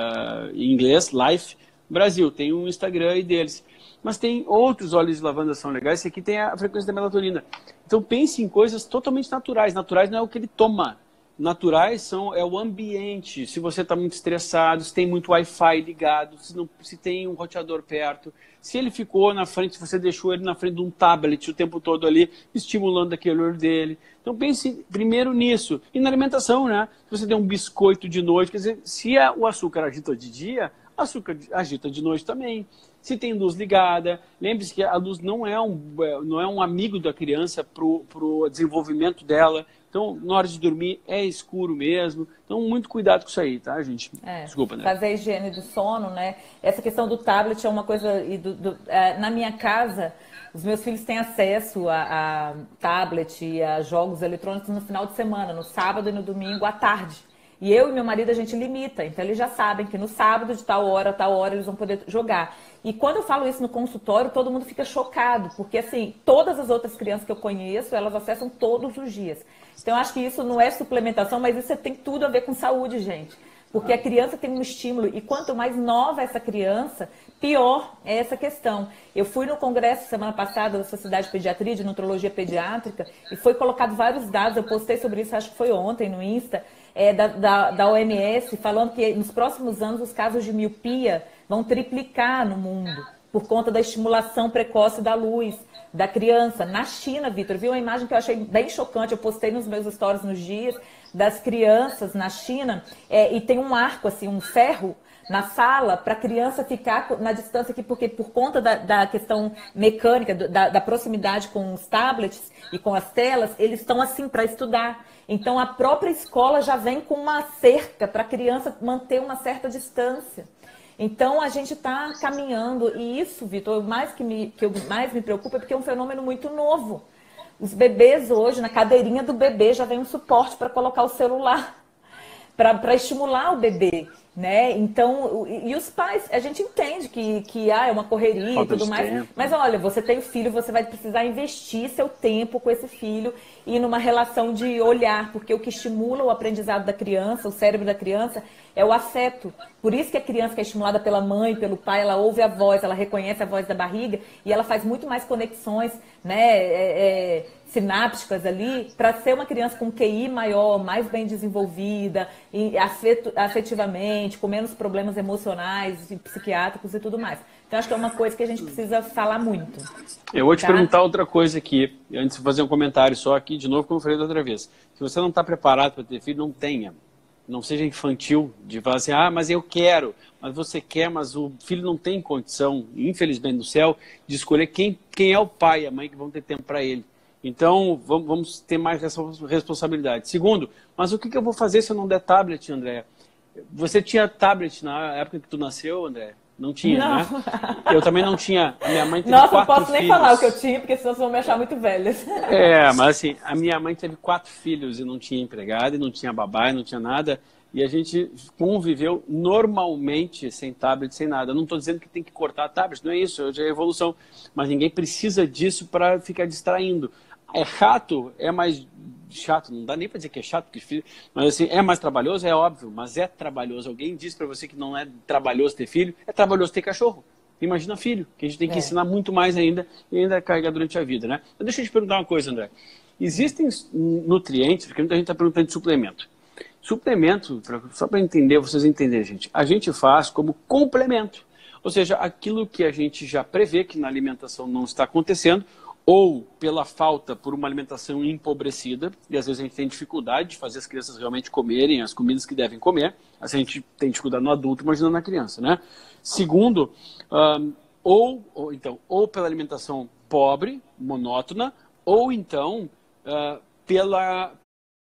em inglês, Life Brasil. Tem um Instagram aí deles. Mas tem outros óleos de lavanda que são legais. Esse aqui tem a frequência da melatonina. Então pense em coisas totalmente naturais. Naturais não é o que ele toma. Naturais são, é o ambiente. Se você está muito estressado, se tem muito Wi-Fi ligado, se, não, se tem um roteador perto, se ele ficou na frente, se você deixou ele na frente de um tablet o tempo todo ali, estimulando aquele olho dele. Então pense primeiro nisso. E na alimentação, né? Se você tem um biscoito de noite, quer dizer, se o açúcar agita de dia, o açúcar agita de noite também. Se tem luz ligada, lembre-se que a luz não é um, não é um amigo da criança para o desenvolvimento dela. Então, na hora de dormir, é escuro mesmo. Então, muito cuidado com isso aí, tá, gente? É, Desculpa, né? Fazer a higiene do sono, né? Essa questão do tablet é uma coisa... E do, do, é, na minha casa, os meus filhos têm acesso a, a tablet e a jogos eletrônicos no final de semana, no sábado e no domingo à tarde. E eu e meu marido, a gente limita. Então, eles já sabem que no sábado, de tal hora a tal hora, eles vão poder jogar. E quando eu falo isso no consultório, todo mundo fica chocado. Porque, assim, todas as outras crianças que eu conheço, elas acessam todos os dias. Então, eu acho que isso não é suplementação, mas isso tem tudo a ver com saúde, gente. Porque a criança tem um estímulo. E quanto mais nova essa criança, pior é essa questão. Eu fui no congresso semana passada da Sociedade de Pediatria, de Nutrologia Pediátrica, e foi colocado vários dados. Eu postei sobre isso, acho que foi ontem no Insta. É, da, da, da O M S, falando que nos próximos anos os casos de miopia vão triplicar no mundo, por conta da estimulação precoce da luz da criança. Na China, Vitor, viu uma imagem que eu achei bem chocante, eu postei nos meus stories nos dias, das crianças na China, é, e tem um arco, assim, um ferro na sala para a criança ficar na distância aqui, porque por conta da, da questão mecânica, da, da proximidade com os tablets e com as telas, eles estão assim para estudar. Então a própria escola já vem com uma cerca para a criança manter uma certa distância. Então a gente está caminhando, e isso, Vitor, mais que, me, que eu mais me preocupa é porque é um fenômeno muito novo. Os bebês hoje, na cadeirinha do bebê, já vem um suporte para colocar o celular, para estimular o bebê. Né? Então, e, e os pais, a gente entende que, que ah, é uma correria Falta e tudo mais, tempo. Mas olha, você tem filho, você vai precisar investir seu tempo com esse filho e numa relação de olhar, porque o que estimula o aprendizado da criança, o cérebro da criança, é o afeto. Por isso que a criança que é estimulada pela mãe, pelo pai, ela ouve a voz, ela reconhece a voz da barriga e ela faz muito mais conexões, né, é, é, sinápticas ali, para ser uma criança com Q I maior, mais bem desenvolvida, e afeto, afetivamente, com menos problemas emocionais e psiquiátricos e tudo mais. Então, acho que é uma coisa que a gente precisa falar muito. Eu vou te tá? perguntar outra coisa aqui, antes de fazer um comentário só aqui, de novo, como eu falei da outra vez. Se você não está preparado para ter filho, não tenha. Não seja infantil de falar assim, ah, mas eu quero. Mas você quer, mas o filho não tem condição, infelizmente, no céu, de escolher quem, quem é o pai e a mãe que vão ter tempo para ele. Então, vamos, vamos ter mais responsabilidade. Segundo, mas o que, que eu vou fazer se eu não der tablet, André? Você tinha tablet na época que tu nasceu, André? Não tinha, não. né? Eu também não tinha. A minha mãe teve Nossa, quatro não posso nem filhos. falar o que eu tinha, porque senão vocês vão me achar muito velhas. É, mas assim, a minha mãe teve quatro filhos e não tinha empregada, e não tinha babá, e não tinha nada. E a gente conviveu normalmente sem tablet, sem nada. Eu não estou dizendo que tem que cortar a tablet, não é isso, hoje é evolução. Mas ninguém precisa disso para ficar distraindo. É chato, é mais chato, não dá nem para dizer que é chato, porque, mas assim, é mais trabalhoso, é óbvio, mas é trabalhoso. Alguém disse para você que não é trabalhoso ter filho, é trabalhoso ter cachorro. Imagina filho, que a gente tem que é. ensinar muito mais ainda e ainda carregar durante a vida, né? Mas deixa eu te perguntar uma coisa, André. Existem nutrientes, porque muita gente está perguntando de suplemento. Suplemento, pra, só para entender, vocês entenderem, gente, a gente faz como complemento. Ou seja, aquilo que a gente já prevê que na alimentação não está acontecendo, ou pela falta por uma alimentação empobrecida, e às vezes a gente tem dificuldade de fazer as crianças realmente comerem as comidas que devem comer, assim a gente tem dificuldade no adulto, imagina na criança, né? Segundo, um, ou, ou, então, ou pela alimentação pobre, monótona, ou então uh, pela,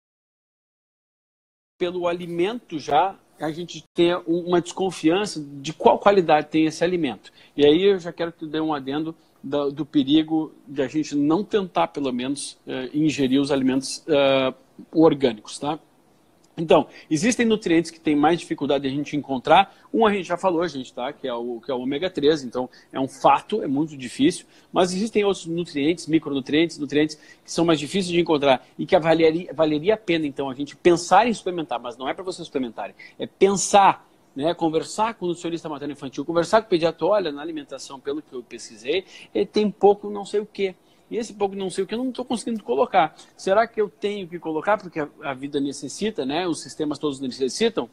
pelo alimento já, a gente tem uma desconfiança de qual qualidade tem esse alimento. E aí eu já quero que tu dê um adendo do, do perigo de a gente não tentar, pelo menos, uh, ingerir os alimentos uh, orgânicos, tá? Então, existem nutrientes que têm mais dificuldade de a gente encontrar. Um a gente já falou, gente, tá? Que é o, que é o ômega três, então é um fato, é muito difícil. Mas existem outros nutrientes, micronutrientes, nutrientes que são mais difíceis de encontrar e que valeria, valeria a pena, então, a gente pensar em suplementar, mas não é para vocês suplementarem, é pensar, né? Conversar com o nutricionista materno infantil, conversar com o pediatra, olha, na alimentação, pelo que eu pesquisei, ele tem pouco não sei o quê. E esse pouco não sei o que eu não estou conseguindo colocar. Será que eu tenho que colocar? Porque a, a vida necessita, né? Os sistemas todos necessitam.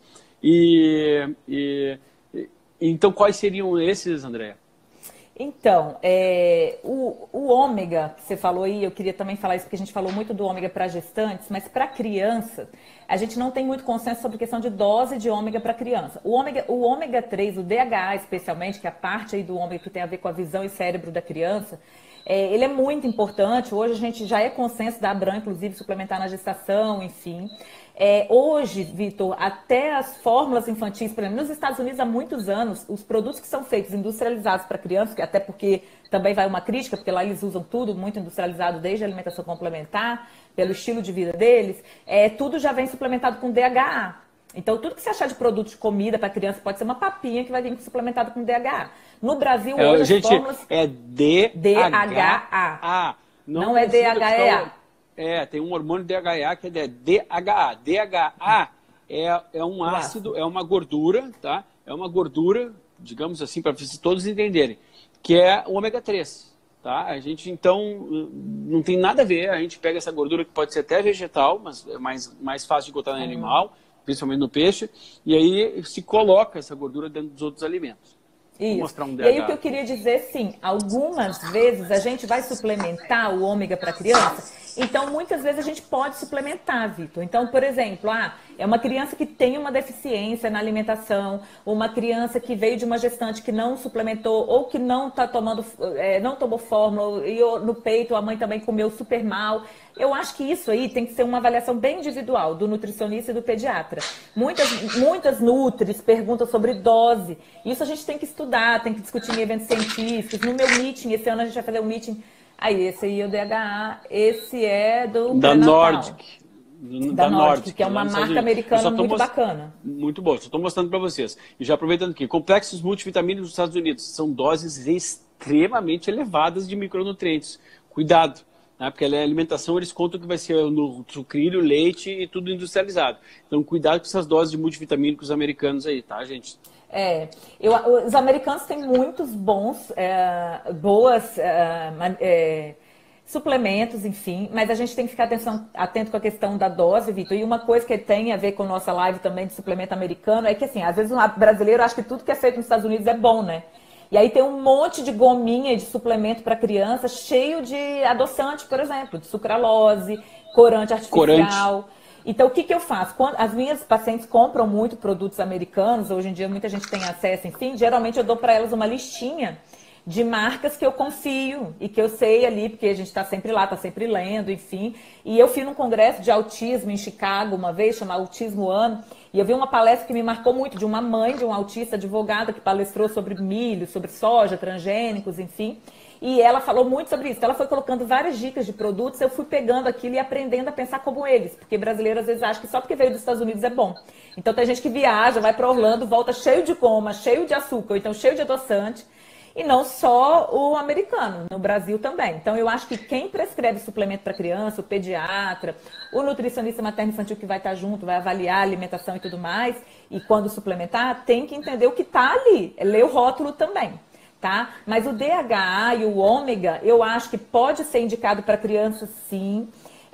E, e, e então, quais seriam esses, Andréa? Então, é, o, o ômega, que você falou aí, eu queria também falar isso, porque a gente falou muito do ômega para gestantes, mas para criança, a gente não tem muito consenso sobre a questão de dose de ômega para criança. O ômega, o ômega três, o D H A especialmente, que é a parte aí do ômega que tem a ver com a visão e cérebro da criança, é, ele é muito importante. Hoje a gente já é consenso da Abram, inclusive, suplementar na gestação, enfim. É, hoje, Vitor, até as fórmulas infantis, por exemplo, nos Estados Unidos há muitos anos, os produtos que são feitos industrializados para crianças, até porque também vai uma crítica, porque lá eles usam tudo muito industrializado, desde a alimentação complementar, pelo estilo de vida deles, é, tudo já vem suplementado com D H A. Então, tudo que você achar de produto de comida para criança pode ser uma papinha que vai vir suplementado com D H A. No Brasil, é, hoje, gente, as fórmulas... é D H A. Não, não é D H E A. É, tem um hormônio D H E A que é D H A. D H A é, é um ácido, é uma gordura, tá? É uma gordura, digamos assim, para vocês todos entenderem, que é o ômega três, tá? A gente, então, não tem nada a ver, a gente pega essa gordura que pode ser até vegetal, mas é mais, mais fácil de encontrar no hum. animal, principalmente no peixe, e aí se coloca essa gordura dentro dos outros alimentos. Isso. Vou mostrar um E D H A. aí o que eu queria dizer, sim, algumas vezes a gente vai suplementar o ômega para criança, então muitas vezes a gente pode suplementar, Vitor. Então, por exemplo, ah, é uma criança que tem uma deficiência na alimentação, uma criança que veio de uma gestante que não suplementou ou que não tá tomando, é, não tomou fórmula e no peito a mãe também comeu super mal. Eu acho que isso aí tem que ser uma avaliação bem individual do nutricionista e do pediatra. Muitas, muitas nutris perguntam sobre dose. Isso a gente tem que estudar, tem que discutir em eventos científicos. No meu meeting, esse ano a gente vai fazer um meeting. Aí, esse aí é o D H A, esse é do da Nordic. Da, da Nordic, que é uma marca americana muito most... bacana. Muito boa, só estou mostrando para vocês. E já aproveitando aqui, complexos multivitamínicos dos Estados Unidos são doses extremamente elevadas de micronutrientes. Cuidado, né? Porque a alimentação eles contam que vai ser no sucrilho, leite e tudo industrializado. Então cuidado com essas doses de multivitamínicos americanos aí, tá, gente? É, eu, os americanos têm muitos bons, é, boas é, é, suplementos, enfim, mas a gente tem que ficar atenção, atento com a questão da dose, Vitor. E uma coisa que tem a ver com a nossa live também de suplemento americano é que, assim, às vezes um brasileiro acha que tudo que é feito nos Estados Unidos é bom, né? E aí tem um monte de gominha de suplemento para criança, cheio de adoçante, por exemplo, de sucralose, corante artificial. Corante. Então, o que, que eu faço? Quando as minhas pacientes compram muito produtos americanos, hoje em dia muita gente tem acesso, enfim, geralmente eu dou para elas uma listinha de marcas que eu confio e que eu sei ali, porque a gente está sempre lá, está sempre lendo, enfim. E eu fui num congresso de autismo em Chicago uma vez, chamado Autismo Ano, e eu vi uma palestra que me marcou muito, de uma mãe de um autista advogada que palestrou sobre milho, sobre soja, transgênicos, enfim. E ela falou muito sobre isso. Ela foi colocando várias dicas de produtos, eu fui pegando aquilo e aprendendo a pensar como eles. Porque brasileiro às vezes acha que só porque veio dos Estados Unidos é bom. Então tem gente que viaja, vai para Orlando, volta cheio de goma, cheio de açúcar, ou então cheio de adoçante. E não só o americano, no Brasil também. Então eu acho que quem prescreve suplemento para criança, o pediatra, o nutricionista materno-infantil que vai estar junto, vai avaliar a alimentação e tudo mais, e quando suplementar, tem que entender o que está ali, ler o rótulo também. Tá? Mas o D H A e o ômega, eu acho que pode ser indicado para crianças, sim.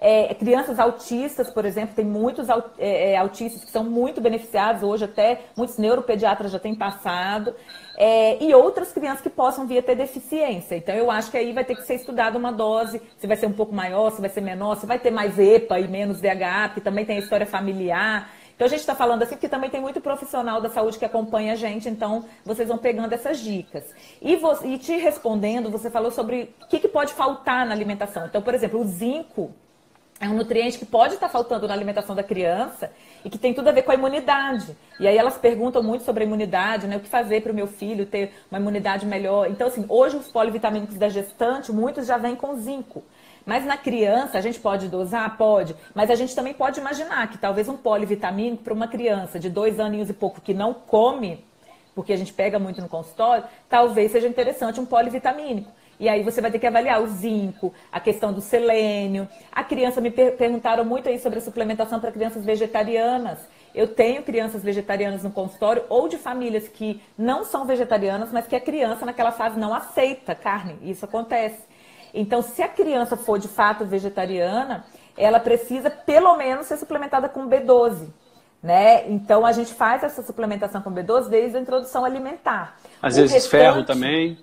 É, crianças autistas, por exemplo, tem muitos é, autistas que são muito beneficiados hoje, até muitos neuropediatras já têm passado, é, e outras crianças que possam vir a ter deficiência. Então, eu acho que aí vai ter que ser estudada uma dose, se vai ser um pouco maior, se vai ser menor, se vai ter mais EPA e menos D H A, porque também tem a história familiar. Então, a gente está falando assim porque também tem muito profissional da saúde que acompanha a gente, então vocês vão pegando essas dicas. E, você, e te respondendo, você falou sobre o que, que pode faltar na alimentação. Então, por exemplo, o zinco é um nutriente que pode estar faltando na alimentação da criança e que tem tudo a ver com a imunidade. E aí elas perguntam muito sobre a imunidade, né? O que fazer para o meu filho ter uma imunidade melhor. Então, assim, hoje os polivitamínicos da gestante, muitos já vêm com zinco. Mas na criança, a gente pode dosar? Pode. Mas a gente também pode imaginar que talvez um polivitamínico para uma criança de dois aninhos e pouco que não come, porque a gente pega muito no consultório, talvez seja interessante um polivitamínico. E aí você vai ter que avaliar o zinco, a questão do selênio. A criança, me per perguntaram muito aí sobre a suplementação para crianças vegetarianas. Eu tenho crianças vegetarianas no consultório ou de famílias que não são vegetarianas, mas que a criança naquela fase não aceita carne. Isso acontece. Então, se a criança for de fato vegetariana, ela precisa pelo menos ser suplementada com B doze. Né? Então, a gente faz essa suplementação com B doze desde a introdução alimentar. Às vezes restante, ferro também.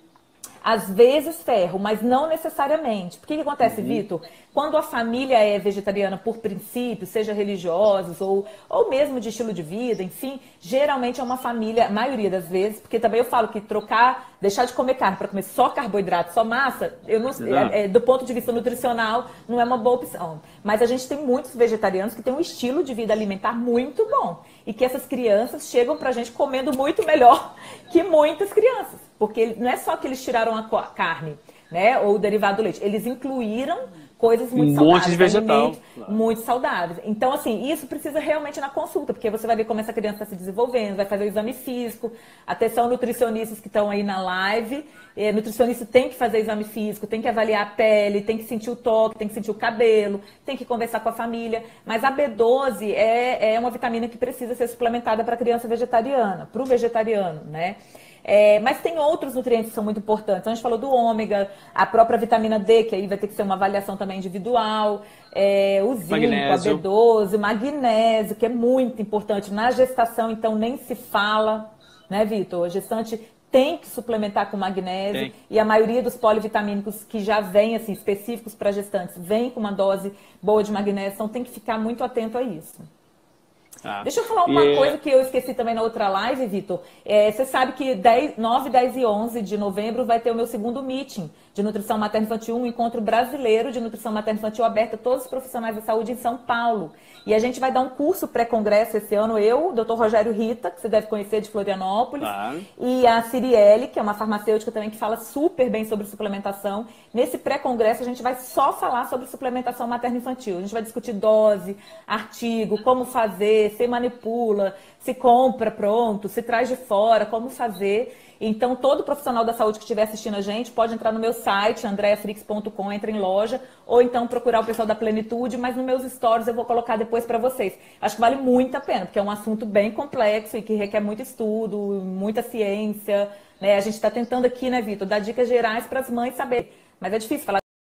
Às vezes ferro, mas não necessariamente. Porque o que acontece, uhum. Vitor? Quando a família é vegetariana por princípio, seja religiosos ou, ou mesmo de estilo de vida, enfim, geralmente é uma família, a maioria das vezes, porque também eu falo que trocar, deixar de comer carne para comer só carboidrato, só massa, eu não, é, é, do ponto de vista nutricional, não é uma boa opção. Mas a gente tem muitos vegetarianos que têm um estilo de vida alimentar muito bom. E que essas crianças chegam pra gente comendo muito melhor que muitas crianças. Porque não é só que eles tiraram a carne, né, ou o derivado do leite, eles incluíram coisas muito um saudáveis. Monte de vegetal. Claro. Muito saudáveis. Então, assim, isso precisa realmente na consulta, porque você vai ver como essa criança está se desenvolvendo, vai fazer o exame físico. Atenção, nutricionistas que estão aí na live. É, nutricionista tem que fazer exame físico, tem que avaliar a pele, tem que sentir o toque, tem que sentir o cabelo, tem que conversar com a família. Mas a B doze é, é uma vitamina que precisa ser suplementada para a criança vegetariana, para o vegetariano, né? É, mas tem outros nutrientes que são muito importantes. Então, a gente falou do ômega, a própria vitamina D, que aí vai ter que ser uma avaliação também individual, é, o zinco, magnésio. A B doze, o magnésio, que é muito importante. Na gestação, então, nem se fala, né, Vitor? A gestante tem que suplementar com magnésio. Tem. E a maioria dos polivitamínicos que já vêm, assim, específicos para gestantes, vem com uma dose boa de magnésio, então tem que ficar muito atento a isso. Ah, Deixa eu falar uma e... coisa que eu esqueci também na outra live, Vitor. É, você sabe que dez, nove, dez e onze de novembro vai ter o meu segundo meeting de nutrição materno-infantil, um encontro brasileiro de nutrição materno-infantil aberto a todos os profissionais da saúde em São Paulo. E a gente vai dar um curso pré-congresso esse ano, eu, o doutor Rogério Rita, que você deve conhecer de Florianópolis, ah. e a Ciriele, que é uma farmacêutica também que fala super bem sobre suplementação. Nesse pré-congresso a gente vai só falar sobre suplementação materno-infantil. A gente vai discutir dose, artigo, como fazer, se manipula, se compra pronto, se traz de fora, como fazer. Então, todo profissional da saúde que estiver assistindo a gente pode entrar no meu site, andrea frix ponto com, entra em loja, ou então procurar o pessoal da Plenitude, mas nos meus stories eu vou colocar depois para vocês. Acho que vale muito a pena, porque é um assunto bem complexo e que requer muito estudo, muita ciência, né? A gente está tentando aqui, né, Vitor, dar dicas gerais para as mães saberem. Mas é difícil falar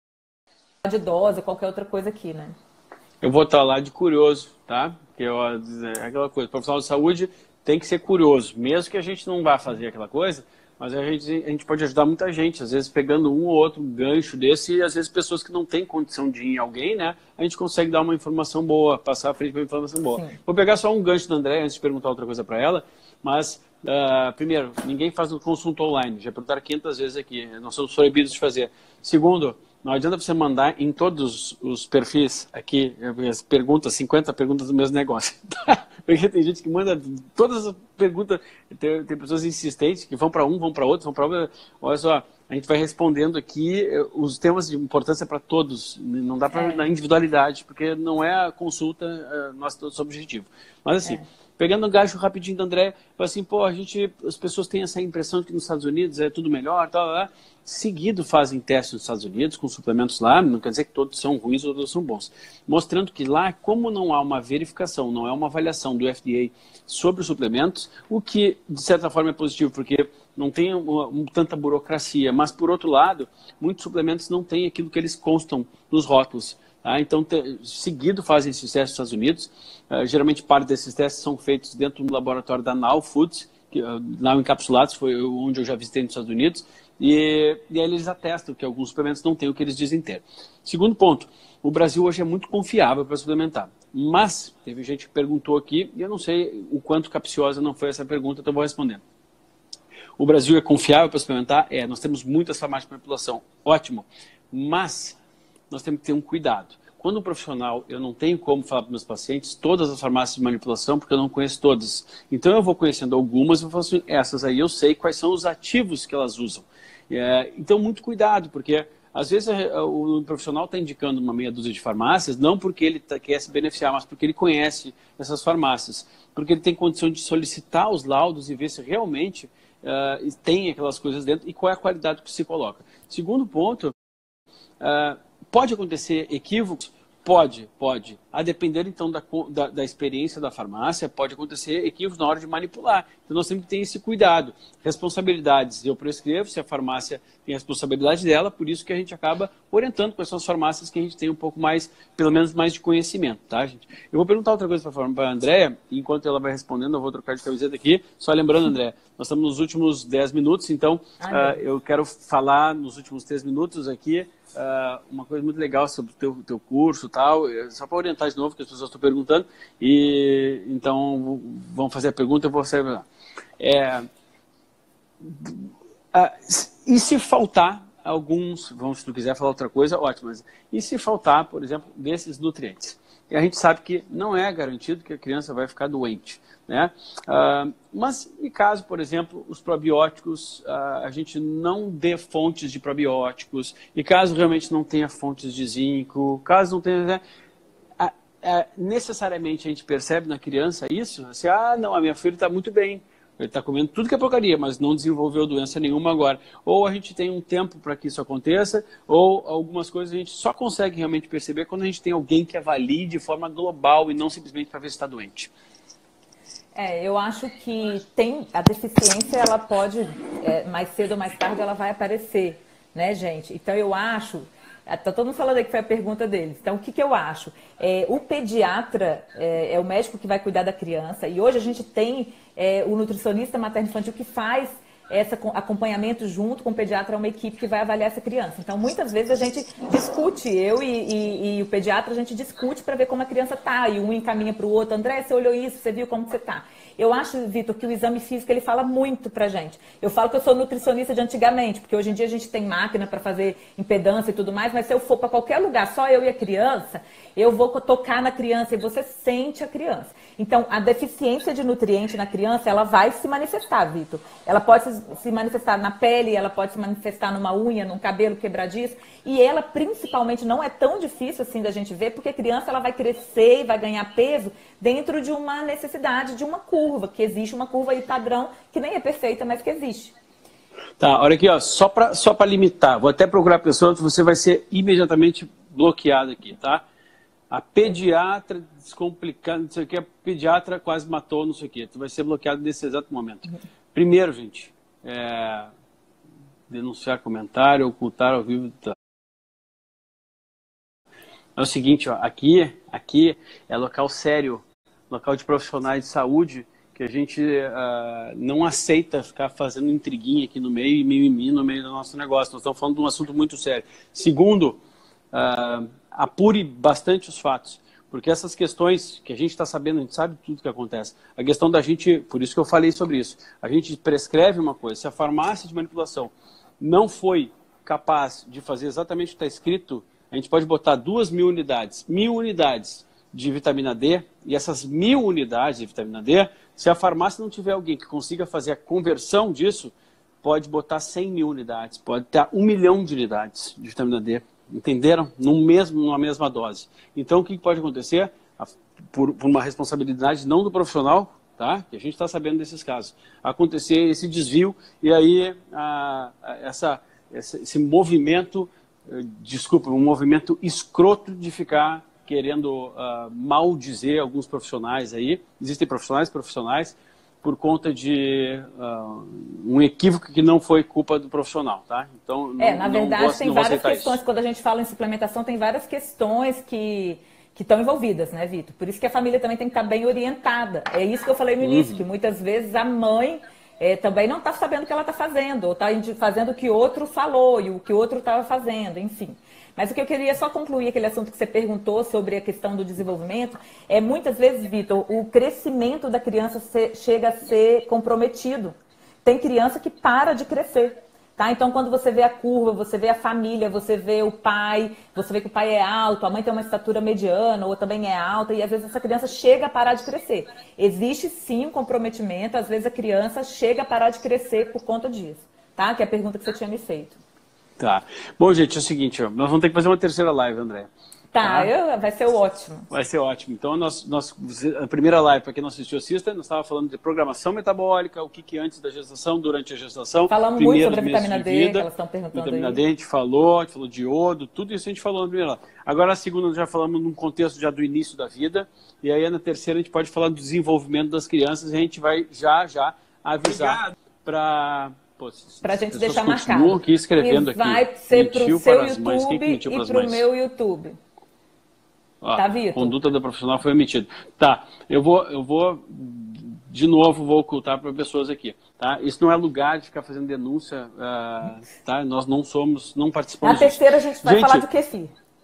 de dose ou qualquer outra coisa aqui, né? Eu vou estar lá de curioso, tá? Porque eu, é aquela coisa, o profissional de saúde tem que ser curioso, mesmo que a gente não vá fazer aquela coisa, mas a gente, a gente pode ajudar muita gente, às vezes pegando um ou outro gancho desse, e às vezes pessoas que não têm condição de ir em alguém, né? A gente consegue dar uma informação boa, passar à frente para uma informação boa. Sim. Vou pegar só um gancho da Andréia antes de perguntar outra coisa para ela, mas, uh, primeiro, ninguém faz consulta online, já perguntaram quinhentas vezes aqui, nós somos proibidos de fazer. Segundo, não adianta você mandar em todos os perfis aqui, as perguntas, cinquenta perguntas do mesmo negócio. Porque tem gente que manda todas as perguntas, tem, tem pessoas insistentes que vão para um, vão para outro, vão para outro. Olha só, a gente vai respondendo aqui os temas de importância para todos, não dá para é. na individualidade, porque não é a consulta uh, nosso, nosso objetivo. Mas assim, é. pegando um gancho rapidinho da Andréia, assim, pô, a gente, as pessoas têm essa impressão que nos Estados Unidos é tudo melhor, tal, lá. Seguido fazem testes nos Estados Unidos com suplementos lá, não quer dizer que todos são ruins ou todos são bons, mostrando que lá, como não há uma verificação, não é uma avaliação do F D A sobre os suplementos, o que de certa forma é positivo, porque não tem uma, uma, tanta burocracia, mas, por outro lado, muitos suplementos não têm aquilo que eles constam nos rótulos. Tá? Então, te, seguido fazem esses testes nos Estados Unidos. Uh, geralmente, parte desses testes são feitos dentro do laboratório da Now Foods, que, uh, Now Encapsulados, foi onde eu já visitei nos Estados Unidos, e, e aí eles atestam que alguns suplementos não têm o que eles dizem ter. Segundo ponto, o Brasil hoje é muito confiável para suplementar, mas teve gente que perguntou aqui, e eu não sei o quanto capciosa não foi essa pergunta, então eu vou responder. O Brasil é confiável para suplementar? É, nós temos muitas farmácias de manipulação, ótimo, mas nós temos que ter um cuidado. Quando um profissional, eu não tenho como falar para meus pacientes todas as farmácias de manipulação, porque eu não conheço todas. Então eu vou conhecendo algumas e vou falando assim, essas aí eu sei quais são os ativos que elas usam. É, então muito cuidado, porque às vezes o profissional está indicando uma meia dúzia de farmácias, não porque ele tá, quer se beneficiar, mas porque ele conhece essas farmácias. Porque ele tem condição de solicitar os laudos e ver se realmente uh, tem aquelas coisas dentro e qual é a qualidade que se coloca. Segundo ponto, uh, pode acontecer equívocos? Pode, pode. A depender, então, da, da, da experiência da farmácia, pode acontecer equívocos na hora de manipular. Então, nós temos que ter esse cuidado. Responsabilidades. Eu prescrevo, se a farmácia tem a responsabilidade dela, por isso que a gente acaba orientando quais são as farmácias que a gente tem um pouco mais, pelo menos, mais de conhecimento, tá, gente? Eu vou perguntar outra coisa para a Andréia, e enquanto ela vai respondendo, eu vou trocar de camiseta aqui. Só lembrando, Andréia, nós estamos nos últimos dez minutos, então, ah, uh, eu quero falar nos últimos três minutos aqui, Uh, uma coisa muito legal sobre o teu, teu curso e tal, só para orientar de novo, que as pessoas estão perguntando, e então vão fazer a pergunta, eu vou saber. É, uh, e se faltar alguns, vamos, se tu quiser falar outra coisa, ótimo, mas e se faltar, por exemplo, desses nutrientes? E a gente sabe que não é garantido que a criança vai ficar doente, né? Uh, mas, e caso, por exemplo, os probióticos, uh, a gente não dê fontes de probióticos, e caso realmente não tenha fontes de zinco, caso não tenha... Né, uh, uh, necessariamente a gente percebe na criança isso, assim, ah, não, a minha filha está muito bem, ele está comendo tudo que é porcaria, mas não desenvolveu doença nenhuma agora. Ou a gente tem um tempo para que isso aconteça, ou algumas coisas a gente só consegue realmente perceber quando a gente tem alguém que avalie de forma global e não simplesmente para ver se está doente. É, eu acho que tem a deficiência, ela pode, é, mais cedo ou mais tarde, ela vai aparecer, né, gente? Então eu acho, está todo mundo falando aí que foi a pergunta deles. Então o que, que eu acho? É, o pediatra é, é o médico que vai cuidar da criança, e hoje a gente tem é, o nutricionista materno-infantil que faz esse acompanhamento junto com o pediatra, é uma equipe que vai avaliar essa criança. Então, muitas vezes a gente discute, eu e, e, e o pediatra, a gente discute para ver como a criança está, e um encaminha para o outro, André, você olhou isso, você viu como você está. Eu acho, Vitor, que o exame físico ele fala muito pra gente. Eu falo que eu sou nutricionista de antigamente, porque hoje em dia a gente tem máquina para fazer impedância e tudo mais, mas se eu for para qualquer lugar, só eu e a criança, eu vou tocar na criança e você sente a criança. Então, a deficiência de nutriente na criança, ela vai se manifestar, Vitor. Ela pode se manifestar na pele, ela pode se manifestar numa unha, num cabelo quebradiço, e ela principalmente não é tão difícil assim da gente ver, porque a criança ela vai crescer e vai ganhar peso dentro de uma necessidade de uma curva, que existe uma curva aí padrão, que nem é perfeita, mas que existe. Tá, olha aqui, ó, só para só para limitar, vou até procurar pessoas, você vai ser imediatamente bloqueado aqui, tá? A pediatra descomplicando, não sei o que, a pediatra quase matou, não sei o que, tu vai ser bloqueado nesse exato momento. Primeiro, gente, é, denunciar comentário, ocultar ao vivo, tá. É o seguinte, ó, aqui, aqui é local sério, local de profissionais de saúde, que a gente uh, não aceita ficar fazendo intriguinha aqui no meio e mimimi no meio do nosso negócio. Nós estamos falando de um assunto muito sério. Segundo, uh, apure bastante os fatos, porque essas questões que a gente está sabendo, a gente sabe tudo que acontece. A questão da gente, por isso que eu falei sobre isso, a gente prescreve uma coisa, se a farmácia de manipulação não foi capaz de fazer exatamente o que está escrito, a gente pode botar duas mil unidades, mil unidades de vitamina D, e essas mil unidades de vitamina D, se a farmácia não tiver alguém que consiga fazer a conversão disso, pode botar cem mil unidades, pode ter um milhão de unidades de vitamina D, entenderam? No mesmo, numa mesma dose. Então, o que pode acontecer? Por, por uma responsabilidade não do profissional, tá? Que a gente está sabendo desses casos, acontecer esse desvio, e aí a, a, essa, essa, esse movimento, desculpa, um movimento escroto de ficar querendo uh, maldizer alguns profissionais aí. Existem profissionais profissionais, por conta de uh, um equívoco que não foi culpa do profissional, tá? Então, não, é, na verdade, não vou, tem não vou várias questões, isso. quando a gente fala em suplementação, tem várias questões que que estão envolvidas, né, Vitor? Por isso que a família também tem que estar bem orientada. É isso que eu falei no início, uhum. que muitas vezes a mãe é, também não está sabendo o que ela está fazendo, ou está fazendo o que o outro falou e o que o outro estava fazendo, enfim. Mas o que eu queria só concluir, aquele assunto que você perguntou sobre a questão do desenvolvimento, é muitas vezes, Vitor, o crescimento da criança se, chega a ser comprometido. Tem criança que para de crescer. Tá? Então, quando você vê a curva, você vê a família, você vê o pai, você vê que o pai é alto, a mãe tem uma estatura mediana, ou também é alta, e às vezes essa criança chega a parar de crescer. Existe sim um comprometimento, às vezes a criança chega a parar de crescer por conta disso, tá? Que é a pergunta que você tinha me feito. Tá. Bom, gente, é o seguinte, ó, nós vamos ter que fazer uma terceira live, André. Tá, tá? Eu, vai ser ótimo. Vai ser ótimo. Então, nós, nós, a primeira live, para quem não assistiu, assista, nós estávamos falando de programação metabólica, o que, que antes da gestação, durante a gestação. Falamos muito sobre a vitamina D, vida, que elas estão perguntando vitamina aí. D, a gente falou, a gente falou de iodo, tudo isso a gente falou na primeira live. Agora, a segunda, nós já falamos num contexto já do início da vida, e aí na terceira a gente pode falar do desenvolvimento das crianças, e a gente vai já, já avisar para... Para a gente deixar marcado. Continuam aqui escrevendo e vai aqui. ser para o seu YouTube e para o meu YouTube. Ó, tá, Vitor? Conduta do profissional foi omitida. Tá, eu vou, eu vou, de novo, vou ocultar para pessoas aqui. Tá? Isso não é lugar de ficar fazendo denúncia. Uh, tá? Nós não somos, não participamos Na terceira a gente vai gente, falar do kefir.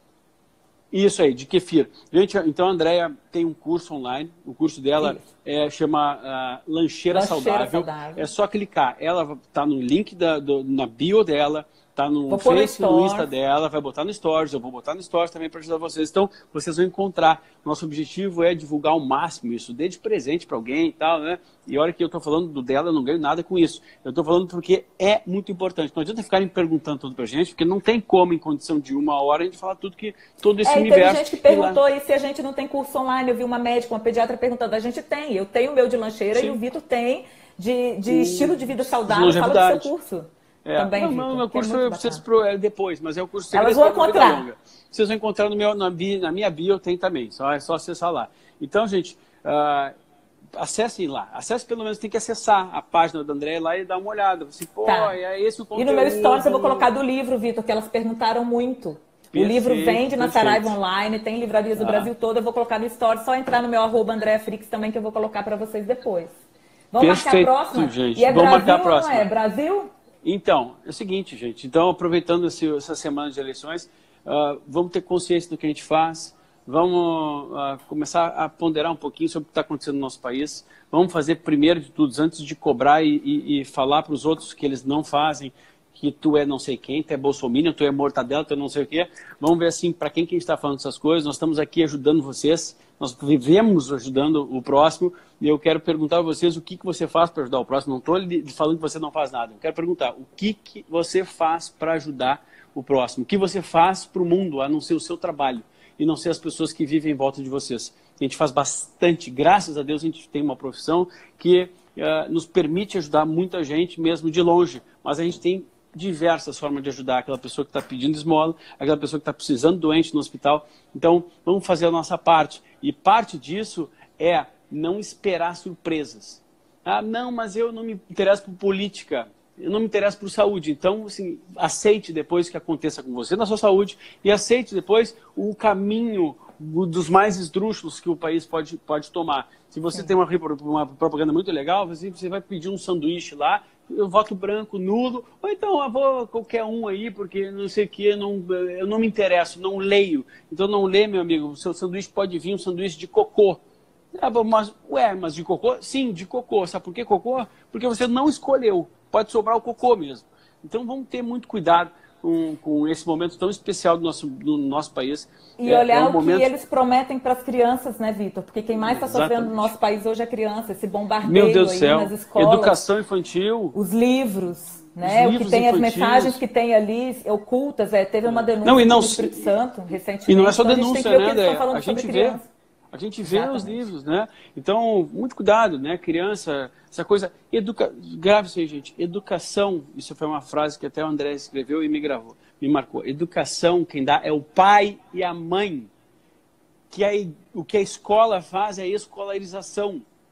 Isso aí, de kefir. Gente, então a Andrea tem um curso online. O curso dela é, chama uh, Lancheira, Lancheira Saudável. Saudável. É só clicar. Ela está no link da, do, na bio dela. Tá no Face, no, no Insta dela, vai botar no Stories, eu vou botar no Stories também para ajudar vocês. Então, vocês vão encontrar. Nosso objetivo é divulgar ao máximo isso, dê de presente para alguém e tal, né? E a hora que eu estou falando do dela, eu não ganho nada com isso. Eu estou falando porque é muito importante. Não adianta ficarem perguntando tudo pra gente, porque não tem como, em condição de uma hora, a gente falar tudo que todo esse é, universo... Tem gente que perguntou aí se a gente não tem curso online. Eu vi uma médica, uma pediatra perguntando. A gente tem. Eu tenho o meu de lancheira. Sim. E o Vitor tem de, de estilo de vida saudável. Fala do seu curso. É. Também, não, não, meu curso é vocês é depois, mas é o curso Elas vão encontrar. Longa. Vocês vão encontrar no meu, na, bio, na minha bio, tem também, só, é só acessar lá. Então, gente, uh, acessem lá. Acesse pelo menos, tem que acessar a página da André lá e dar uma olhada. Assim, pô, tá. é esse o conteúdo. E no meu stories eu vou colocar do livro, Vitor, que elas perguntaram muito. Perfeito, o livro vende na Saraiva Online, tem livrarias do ah. Brasil todo. Eu vou colocar no stories, só entrar no meu arroba Andréa Frix também, que eu vou colocar para vocês depois. Vamos Perfeito, marcar a próxima? Gente. E é Vamos Brasil marcar a próxima. Não é? Brasil? Então, é o seguinte, gente. Então, aproveitando esse, essa semana de eleições, uh, vamos ter consciência do que a gente faz, vamos uh, começar a ponderar um pouquinho sobre o que está acontecendo no nosso país. Vamos fazer, primeiro de tudo, antes de cobrar e, e, e falar para os outros que eles não fazem, que tu é não sei quem, tu é bolsominion, tu é mortadela, tu é não sei o quê. Vamos ver, assim, para quem que a gente está falando essas coisas. Nós estamos aqui ajudando vocês, nós vivemos ajudando o próximo, e eu quero perguntar a vocês o que, que você faz para ajudar o próximo. Não estou falando que você não faz nada, eu quero perguntar o que, que você faz para ajudar o próximo, o que você faz para o mundo, a não ser o seu trabalho, e não ser as pessoas que vivem em volta de vocês. A gente faz bastante, graças a Deus a gente tem uma profissão que uh, nos permite ajudar muita gente, mesmo de longe, mas a gente tem diversas formas de ajudar aquela pessoa que está pedindo esmola, aquela pessoa que está precisando doente no hospital. Então, vamos fazer a nossa parte. E parte disso é não esperar surpresas. Ah, não, mas eu não me interesso por política, eu não me interesso por saúde. Então, assim, aceite depois que aconteça com você na sua saúde e aceite depois o caminho dos mais esdrúxulos que o país pode, pode tomar. Se você Sim. tem uma, uma propaganda muito legal, você, você vai pedir um sanduíche lá, eu voto branco, nulo, ou então eu vou qualquer um aí, porque não sei o que, eu não, eu não me interesso, não leio. Então não lê, meu amigo, o seu sanduíche pode vir um sanduíche de cocô. Ah, mas, ué, mas de cocô? Sim, de cocô. Sabe por que cocô? Porque você não escolheu. Pode sobrar o cocô mesmo. Então vamos ter muito cuidado com, com esse momento tão especial do nosso, do nosso país. E é, olhar é um o momento... que eles prometem para as crianças, né, Vitor? Porque quem mais está sofrendo no nosso país hoje é criança, esse bombardeio Meu Deus aí do céu. nas escolas. Educação infantil. Os livros, né? Os livros o que tem infantis. As mensagens que tem ali ocultas. É, teve uma denúncia não, e não, do Espírito Santo recentemente. E não é só então, denúncia, a né, André? A gente vê. A gente vê Exatamente. Os livros, né? Então, muito cuidado, né? Criança, essa coisa... Educa... Grave isso aí, gente. Educação, isso foi uma frase que até o André escreveu e me gravou, me marcou. Educação, quem dá é o pai e a mãe. Que aí, o que a escola faz é a escolarização.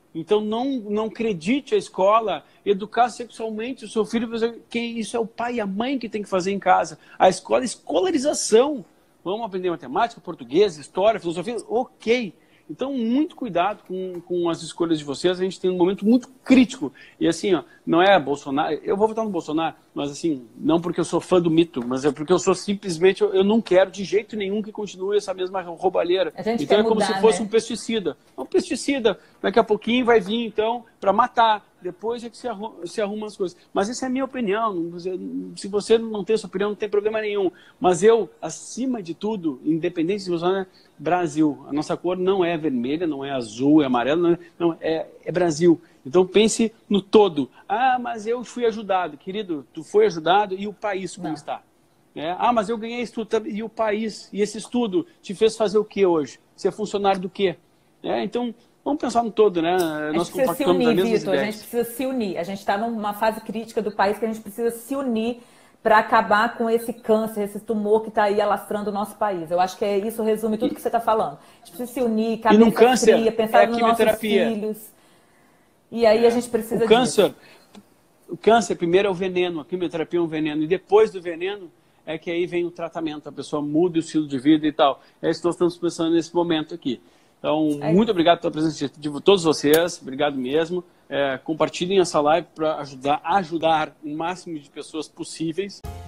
Então, não, não acredite a escola educar sexualmente o seu filho, que isso é o pai e a mãe que tem que fazer em casa. A escola é escolarização. Vamos aprender matemática, português, história, filosofia, ok. Então, muito cuidado com, com as escolhas de vocês. A gente tem um momento muito crítico. E assim, ó, não é Bolsonaro... Eu vou votar no Bolsonaro, mas assim, não porque eu sou fã do mito, mas é porque eu sou simplesmente... Eu, eu não quero de jeito nenhum que continue essa mesma roubalheira. Então é como mudar, se fosse, né, um pesticida. Um pesticida. Daqui a pouquinho vai vir, então, para matar. Depois é que se arruma, se arruma as coisas. Mas essa é a minha opinião. Se você não tem essa opinião, não tem problema nenhum. Mas eu, acima de tudo, independente se você é Brasil, a nossa cor não é vermelha, não é azul, é amarelo, não é, não, é, é Brasil. Então pense no todo. Ah, mas eu fui ajudado. Querido, tu foi ajudado e o país como não. está? É, ah, mas eu ganhei estudo. E o país? E esse estudo te fez fazer o que hoje? Ser funcionário do quê? É, então... Vamos pensar no todo, né? A Nós precisa se unir, Vitor, a gente precisa se unir. A gente está numa fase crítica do país que a gente precisa se unir para acabar com esse câncer, esse tumor que está aí alastrando o nosso país. Eu acho que é isso resume tudo que você está falando. A gente precisa se unir, cabeça e no câncer, fria, pensar é nos nossos filhos. E aí é. a gente precisa o câncer, disso. O câncer, primeiro é o veneno, a quimioterapia é um veneno. E depois do veneno é que aí vem o tratamento. A pessoa muda o estilo de vida e tal. É isso que nós estamos pensando nesse momento aqui. Então, muito obrigado pela presença de todos vocês, obrigado mesmo. É, compartilhem essa live para ajudar, ajudar o máximo de pessoas possíveis.